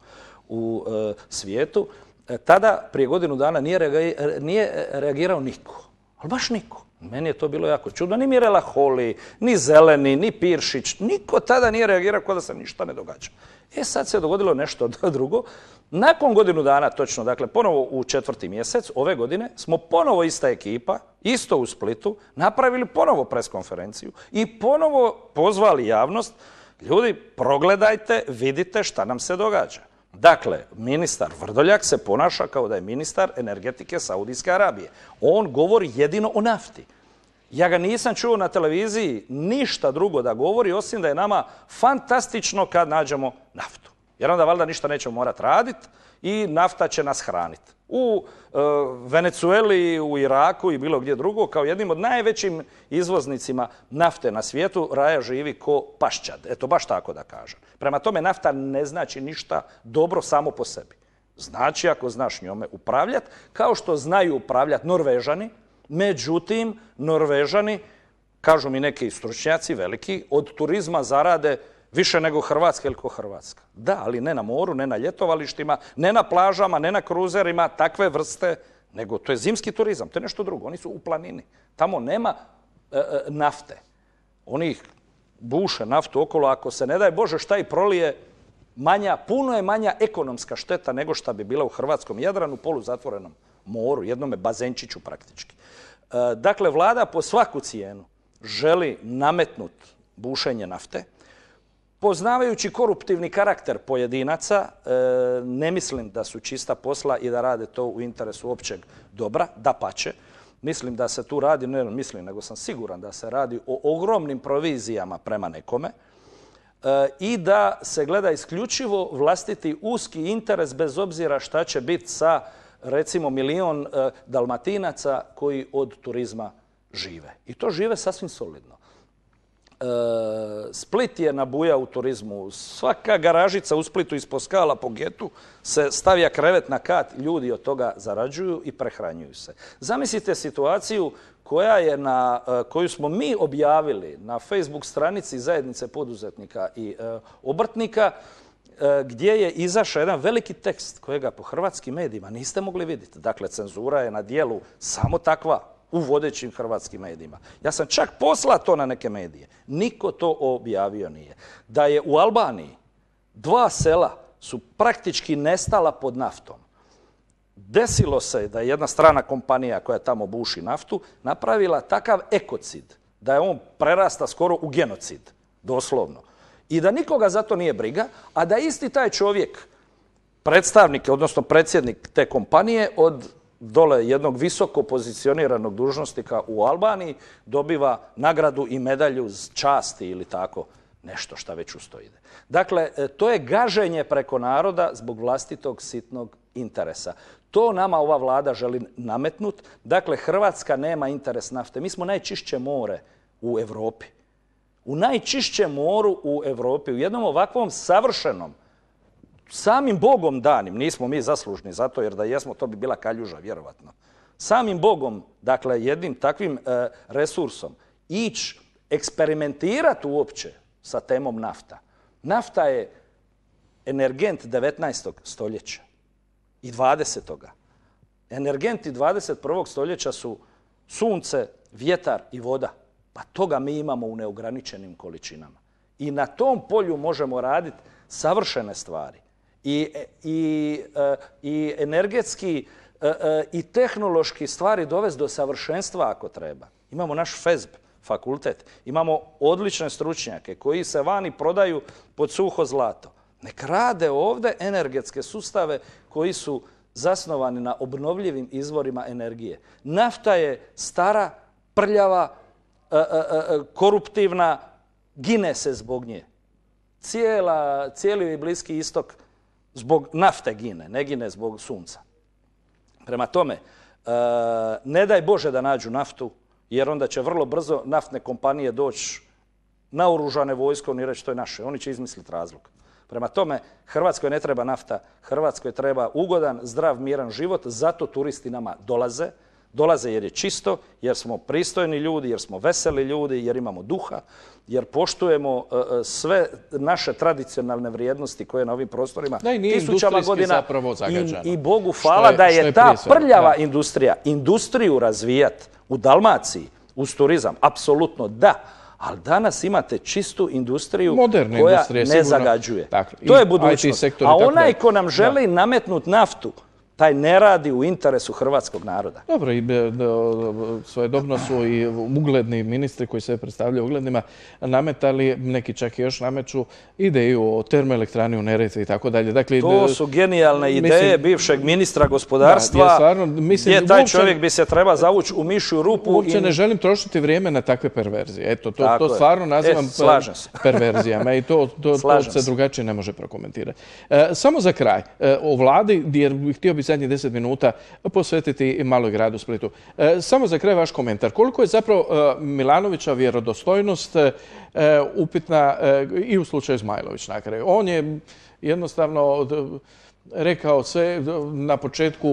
u e, svijetu. Tada, prije godinu dana, nije, reagi, nije reagirao niko, ali baš niko. Meni je to bilo jako čudno. Ni Mirela Holy, ni Zeleni, ni Piršić, niko tada nije reagirao kao da se ništa ne događa. E sad se dogodilo nešto drugo. Nakon godinu dana, točno, dakle, ponovo u četvrti mjesec ove godine, smo ponovo ista ekipa, isto u Splitu, napravili ponovo preskonferenciju i ponovo pozvali javnost, ljudi, progledajte, vidite šta nam se događa. Dakle, ministar Vrdoljak se ponaša kao da je ministar energetike Saudijske Arabije. On govori jedino o nafti. Ja ga nisam čuo na televiziji ništa drugo da govori, osim da je nama fantastično kad nađemo naftu. Jer onda valjda ništa nećemo morati raditi i nafta će nas hraniti. U e, Venezueli, u Iraku i bilo gdje drugo, kao jednim od najvećim izvoznicima nafte na svijetu, raja živi ko paščad. Eto, baš tako da kažem. Prema tome, nafta ne znači ništa dobro samo po sebi. Znači, ako znaš njome upravljati, kao što znaju upravljati Norvežani, međutim, Norvežani kažu mi neki stručnjaci veliki, od turizma zarade više nego Hrvatska ili ko Hrvatska. Da, ali ne na moru, ne na ljetovalištima, ne na plažama, ne na kruzerima, takve vrste, nego to je zimski turizam, to je nešto drugo. Oni su u planini. Tamo nema e, e, nafte. Oni buše naftu okolo, ako se ne daj Bože šta i prolije, manja, puno je manja ekonomska šteta nego šta bi bila u hrvatskom Jadranu, poluzatvorenom moru, jednome bazenčiću praktički. E, dakle, vlada po svaku cijenu želi nametnut bušenje nafte. Poznavajući koruptivni karakter pojedinaca, e, ne mislim da su čista posla i da rade to u interesu općeg dobra, dapače. Mislim da se tu radi, ne mislim, nego sam siguran da se radi o ogromnim provizijama prema nekome e, i da se gleda isključivo vlastiti uski interes bez obzira šta će biti sa, recimo, milion e, Dalmatinaca koji od turizma žive. I to žive sasvim solidno. Split je nabujao u turizmu. Svaka garažica u Splitu ispod skala po getu se stavlja krevet na kat, ljudi od toga zarađuju i prehranjuju se. Zamislite situaciju koja je na, koju smo mi objavili na Facebook stranici Zajednice poduzetnika i e, obrtnika, e, gdje je izašao jedan veliki tekst kojega po hrvatskim medijima niste mogli vidjeti. Dakle, cenzura je na dijelu samo takva u vodećim hrvatskim medijima. Ja sam čak poslao to na neke medije. Niko to objavio nije. Da je u Albaniji dva sela su praktički nestala pod naftom. Desilo se da je jedna strana kompanija koja tamo buši naftu napravila takav ekocid da je on prerasta skoro u genocid, doslovno. I da nikoga za to nije briga, a da isti taj čovjek, predstavnik, odnosno predsjednik te kompanije, od dole jednog visoko pozicioniranog dužnosnika u Albaniji dobiva nagradu i medalju časti ili tako nešto šta već uz to ide. Dakle, to je gaženje preko naroda zbog vlastitog sitnog interesa. To nama ova vlada želi nametnut. Dakle, Hrvatska nema interes nafte. Mi smo najčišće more u Europi. U najčišćem moru u Europi, u jednom ovakvom savršenom, samim Bogom danim, nismo mi zaslužni za to, jer da jesmo, to bi bila kaljuža, vjerovatno. Samim Bogom, dakle, jednim takvim e, resursom, ići eksperimentirati uopće sa temom nafta. Nafta je energent devetnaestog stoljeća i dvadesetoga Energenti dvadeset prvog stoljeća su sunce, vjetar i voda. Pa toga mi imamo u neograničenim količinama. I na tom polju možemo raditi savršene stvari. I, i, i energetski i tehnološki stvari dovesti do savršenstva ako treba. Imamo naš F E Z B fakultet, imamo odlične stručnjake koji se vani prodaju pod suho zlato. Nek rade ovdje energetske sustave koji su zasnovani na obnovljivim izvorima energije. Nafta je stara, prljava, koruptivna, gine se zbog nje. Cijela, cijeli Bliski istok zbog nafte gine, ne gine zbog sunca. Prema tome, ne daj Bože da nađu naftu, jer onda će vrlo brzo naftne kompanije doći naoružane vojskom i reći to je naše. Oni će izmisliti razlog. Prema tome, Hrvatskoj ne treba nafta, Hrvatskoj treba ugodan, zdrav, miran život, zato turisti nama dolaze. Dolaze jer je čisto, jer smo pristojni ljudi, jer smo veseli ljudi, jer imamo duha, jer poštujemo uh, sve naše tradicionalne vrijednosti koje na ovim prostorima da, i tisućama godina i, i Bogu hvala je, da je, je ta prljava da. industrija, industriju razvijat u Dalmaciji, uz turizam, apsolutno da. Ali danas imate čistu industriju moderne koja industrije, ne sigurno. Zagađuje. Dakle, to je budućnost. A onaj ko nam želi da. nametnut naftu, taj ne radi u interesu hrvatskog naroda. Dobro, i svojedobno su i ugledni ministri koji se predstavljaju uglednima nametali, neki čak i još nameću, ideju o termoelektrani u Neretvi i tako dalje. Dakle, to su genijalne ideje mislim, bivšeg ministra gospodarstva, da, stvarno, mislim, gdje taj uopće, čovjek bi se treba zavući u mišju rupu. Uopće i... ne želim trošiti vrijeme na takve perverzije. Eto, to, to stvarno nazivam e, perverzijama i to, to, to se drugačije ne može prokomentirati. E, samo za kraj, e, o vladi, jer htio bi zadnjih deset minuta posvetiti maloj gradu Splitu. E, samo za kraj vaš komentar. Koliko je zapravo e, Milanovića vjerodostojnost e, upitna e, i u slučaju Zmajlović na kraju? On je jednostavno rekao sve na početku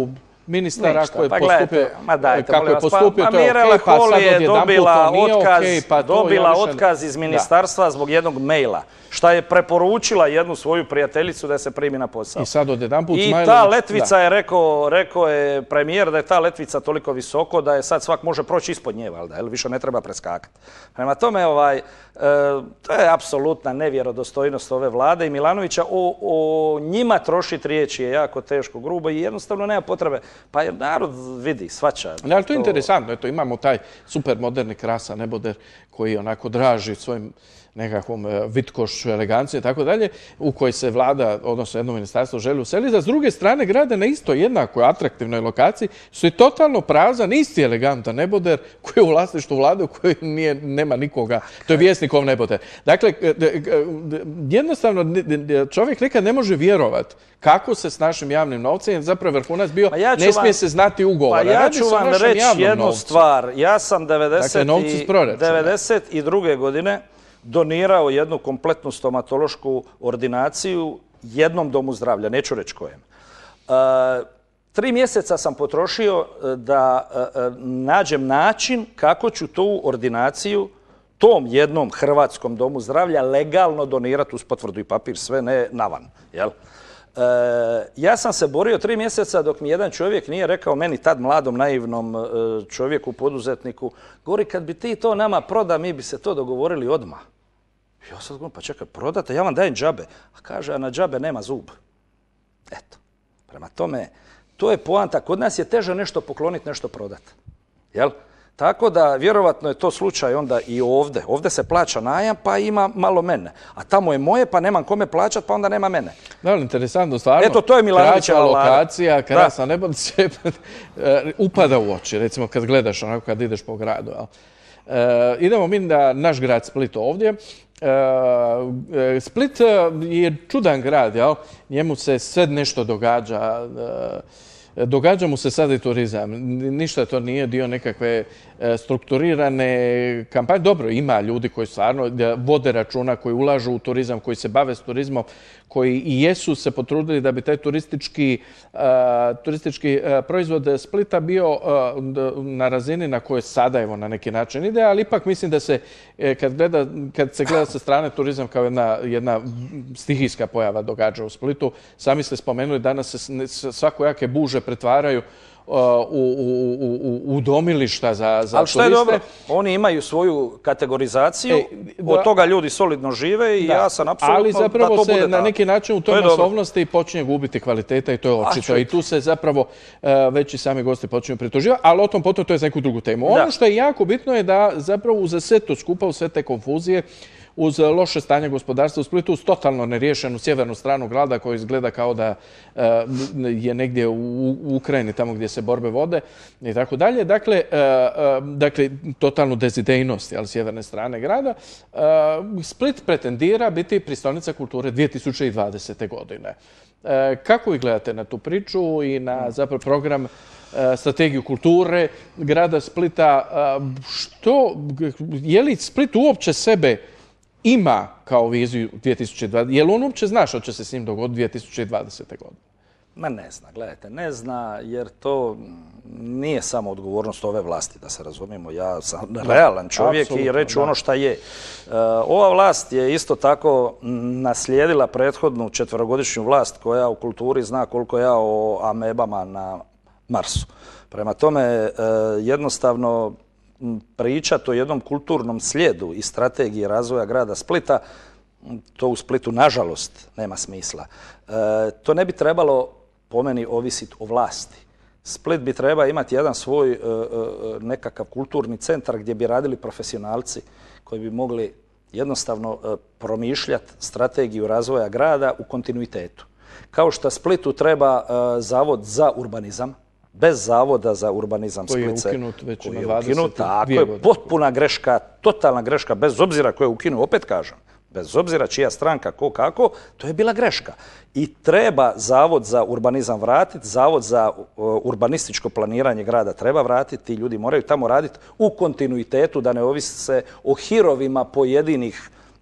ministara Ništa. koji je Pa postupio, gledajte, ma dajte, kako molim je vas, postupio, pa, to je Mirela okej, pa sad Holy je odjedanput dobila to nije otkaz, okej, pa to dobila ja više- otkaz iz Da. ministarstva zbog jednog maila, šta je preporučila jednu svoju prijateljicu da se primi na posao. I sad odjedanput I Zmajlović- ta letvica da. je rekao, rekao je premijer da je ta letvica toliko visoko da je sad svak može proći ispod nje, valjda, jel više ne treba preskakati. Prema tome, ovaj, e, to je apsolutna nevjerodostojnost ove vlade i Milanovića. O, o njima trošiti riječi je jako teško, grubo i jednostavno nema potrebe. Pa jer narod vidi, shvaća. Ne, ali to je interesantno. Eto, imamo taj supermoderni krasa neboder koji onako draži svojim nekakvom e, vitkošću, elegancije i tako dalje, u koji se vlada, odnosno jedno ministarstvo želi useliti. A s druge strane, grade na isto jednako atraktivnoj lokaciji su i totalno prazan, isti elegantan neboder koji je u vlasništvu vlade u kojoj nije, nema nikoga. To je Vjesnikov neboder. Dakle, e, e, jednostavno čovjek nekad ne može vjerovati kako se s našim javnim novcem, jer zapravo vrhunac bio, Pa ja ću ne smije vam- se znati ugovora. Pa ja Radi ću se o vam našem reći javnom jednu novcu. stvar. Ja sam Dakle, novci iz proračuna. devedeset druge godine donirao jednu kompletnu stomatološku ordinaciju jednom domu zdravlja, neću reći kojem. E, tri mjeseca sam potrošio e, da e, e, nađem način kako ću tu ordinaciju tom jednom hrvatskom domu zdravlja legalno donirati uz potvrdu i papir, sve ne navan. Jel? E, ja sam se borio tri mjeseca dok mi jedan čovjek nije rekao, meni tad mladom, naivnom e, čovjeku, poduzetniku, govori, kad bi ti to nama proda, mi bi se to dogovorili odmah. Ja sad govorim, pa čekaj, prodate, ja vam dajem džabe. A kaže, a na džabe nema zub. Eto, prema tome, to je poanta. Kod nas je teže nešto pokloniti, nešto prodati. Jel? Tako da, vjerovatno je to slučaj onda i ovdje. Ovdje se plaća najam, pa ima malo mene. A tamo je moje, pa nemam kome plaćati, pa onda nema mene. Da, ali interesantno, stvarno. Eto, to je Milanovićeva kraća vlada. lokacija, krasna nebo, se upada u oči, recimo kad gledaš onako kad ideš po gradu. Jel? E, idemo mi na naš grad Split ovdje. E, Split je čudan grad, jel? Njemu se sve nešto događa. E, događa mu se sad i turizam. Ništa to nije dio nekakve strukturirane kampanje. Dobro, ima ljudi koji stvarno vode računa, koji ulažu u turizam, koji se bave s turizmom, koji i jesu se potrudili da bi taj turistički, uh, turistički uh, proizvod Splita bio uh, na razini na kojoj sada evo na neki način ide, ali ipak mislim da se kad, gleda, kad se gleda sa strane turizam kao jedna, jedna stihijska pojava događa u Splitu. Sami ste spomenuli, danas se svakojake buže pretvaraju U, u, u, u domilišta za, za ali što turiste. je dobro, oni imaju svoju kategorizaciju, e, da, od toga ljudi solidno žive i da, ja sam apsolutno ali zapravo da to se bude na tako. neki način u toj To masovnosti počinje gubiti kvaliteta i to je očito. I tu se zapravo uh, već i sami gosti počinju prituživati, ali o tom potom to je za neku drugu temu. Ono da. što je jako bitno je da zapravo uz sve to skupa, uz sve te konfuzije, uz loše stanje gospodarstva u Splitu, uz totalno neriješenu sjevernu stranu grada koja izgleda kao da uh, je negdje u, u Ukrajini, tamo gdje se borbe vode i tako dalje. Dakle, uh, uh, dakle totalnu dezidejnost jel, sjeverne strane grada. Uh, Split pretendira biti prijestolnica kulture dvije tisuće dvadesete. godine. Uh, kako vi gledate na tu priču i na zapravo program strategiju kulture grada Splita? Što, je li Split uopće sebe ima kao viziju dvije tisuće dvadesete? Je li on uopće zna što će se s njim dogoditi dvije tisuće dvadesete. godine? Ma ne zna, gledajte, ne zna jer to nije samo odgovornost ove vlasti, da se razumijemo. Ja sam realan čovjek i reću ono šta je. Ova vlast je isto tako naslijedila prethodnu četverogodišnju vlast koja u kulturi zna koliko ja o amebama na Marsu. Prema tome, jednostavno pričati o jednom kulturnom slijedu i strategiji razvoja grada Splita, to u Splitu, nažalost, nema smisla. E, to ne bi trebalo, po meni, ovisiti o vlasti. Split bi trebao imati jedan svoj e, e, nekakav kulturni centar gdje bi radili profesionalci koji bi mogli jednostavno e, promišljati strategiju razvoja grada u kontinuitetu. Kao što Splitu treba e, zavod za urbanizam, bez zavoda za urbanizam Split koji je ukinut već koji na je dvadeset ukinut, tako dvije je, godine. potpuna greška, totalna greška, bez obzira ko je ukinuo, opet kažem, bez obzira čija stranka, ko kako, to je bila greška. I treba zavod za urbanizam vratiti, zavod za uh, urbanističko planiranje grada treba vratiti, ti ljudi moraju tamo raditi u kontinuitetu, da ne ovise o hirovima pojedinih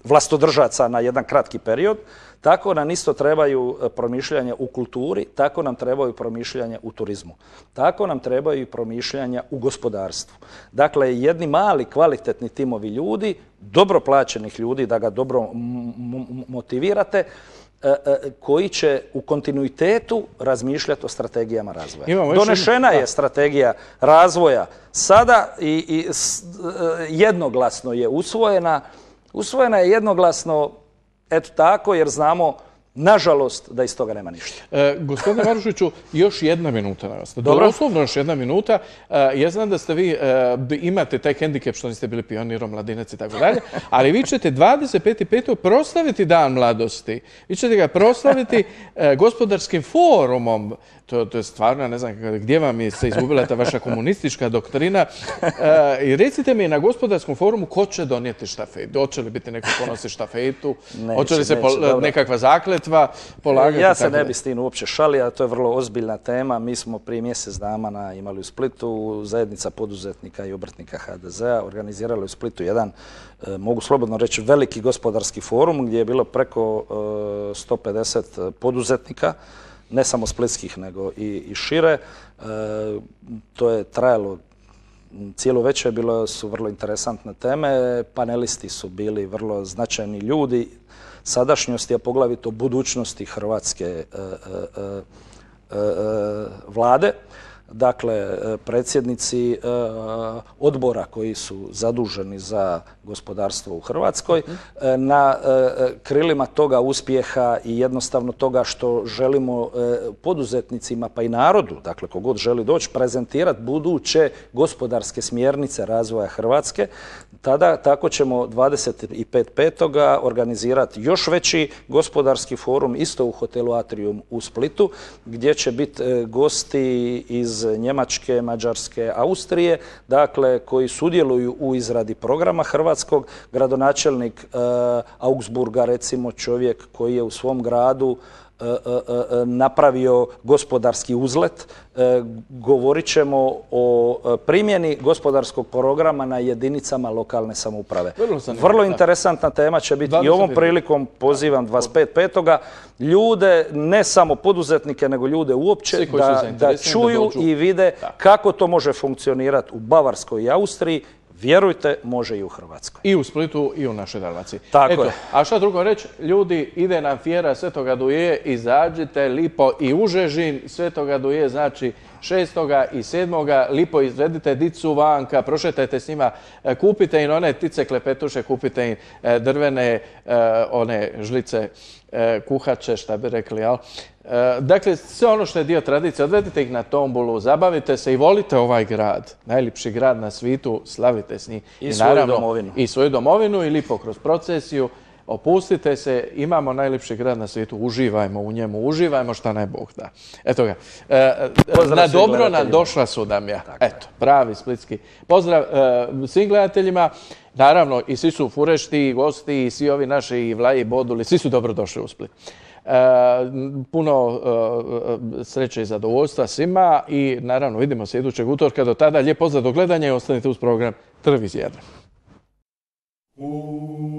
vlastodržaca na jedan kratki period, tako nam isto trebaju promišljanja u kulturi, tako nam trebaju promišljanja u turizmu. Tako nam trebaju promišljanja u gospodarstvu. Dakle, jedni mali kvalitetni timovi ljudi, dobro plaćenih ljudi, da ga dobro motivirate, koji će u kontinuitetu razmišljati o strategijama razvoja. Donešena je strategija razvoja sada i, i jednoglasno je usvojena. Usvojena je jednoglasno, eto tako, jer znamo, nažalost, da iz toga nema ništa. E, gospodine Marušiću, još jedna minuta na vas. Dobro. Doslovno još jedna minuta. E, ja znam da ste vi, e, imate taj hendikep što niste bili pionirom, mladinac i tako dalje, ali vi ćete dvadeset petog petog proslaviti Dan mladosti. Vi ćete ga proslaviti e, gospodarskim forumom. To, to je stvarno, ne znam gdje vam je se izgubila ta vaša komunistička doktrina. E, I recite mi na gospodarskom forumu ko će donijeti štafetu? Hoće li biti neko ponosi štafetu? Neće, Hoće li se neće, pol, nekakva zakletva polagati? Ja se ne bi s tim uopće šalio, to je vrlo ozbiljna tema. Mi smo prije mjesec dana imali u Splitu zajednica poduzetnika i obrtnika ha de zea, organizirali u Splitu jedan, e, mogu slobodno reći, veliki gospodarski forum gdje je bilo preko e, sto pedeset poduzetnika, ne samo splitskih, nego i, i šire. E, to je trajalo cijelo večer, bilo su vrlo interesantne teme, panelisti su bili vrlo značajni ljudi sadašnjosti, a poglavito budućnosti hrvatske e, e, e, e, vlade. Dakle, predsjednici odbora koji su zaduženi za gospodarstvo u Hrvatskoj, na krilima toga uspjeha i jednostavno toga što želimo poduzetnicima pa i narodu, dakle kogod želi doći, prezentirati buduće gospodarske smjernice razvoja Hrvatske, tada tako ćemo dvadeset petog petog organizirati još veći gospodarski forum isto u hotelu Atrium u Splitu, gdje će biti gosti iz Njemačke, Mađarske, Austrije, dakle koji sudjeluju u izradi programa hrvatskog. Gradonačelnik e, Augsburga, recimo, čovjek koji je u svom gradu e, e, e, napravio gospodarski uzlet. E, govorit ćemo o primjeni gospodarskog programa na jedinicama lokalne samouprave. Vrlo, Vrlo interesantna tema će biti i ovom prilikom pozivam dvadeset petog petog ljude, ne samo poduzetnike, nego ljude uopće, da, da čuju da i vide da. kako to može funkcionirati u Bavarskoj i Austriji. Vjerujte, može i u Hrvatskoj. I u Splitu i u našoj Dalmaciji. Tako Eto, je. A šta drugo reći? Ljudi, ide nam fjera Svetoga Duje, izađite lipo i u Žežin. Svetoga Duje znači šestoga i sedmoga lipo izvedite dicu vanka, prošetajte s njima, kupite im one ptice klepetuše, kupite im drvene one žlice, kuhače, šta bi rekli, jel? Dakle, sve ono što je dio tradicije, odvedite ih na tombolu, zabavite se i volite ovaj grad, najljepši grad na svijetu, slavite s njim. I, I svoju naravno, domovinu. I svoju domovinu i lipo kroz procesiju. Opustite se, imamo najljepši grad na svijetu, uživajmo u njemu, uživajmo šta ne Bog da. Eto ga, e, na dobro nam došla Sudamja. Eto, pravi splitski. Pozdrav e, svim gledateljima. Naravno, i svi su furešti, i gosti, i svi ovi naši, i Vlaji, i Boduli, svi su dobro došli u Split. E, puno e, sreće i zadovoljstva svima i naravno vidimo se idućeg utorka. Do tada lijep pozdrav do gledanja i ostanite uz program Televizije Jadran.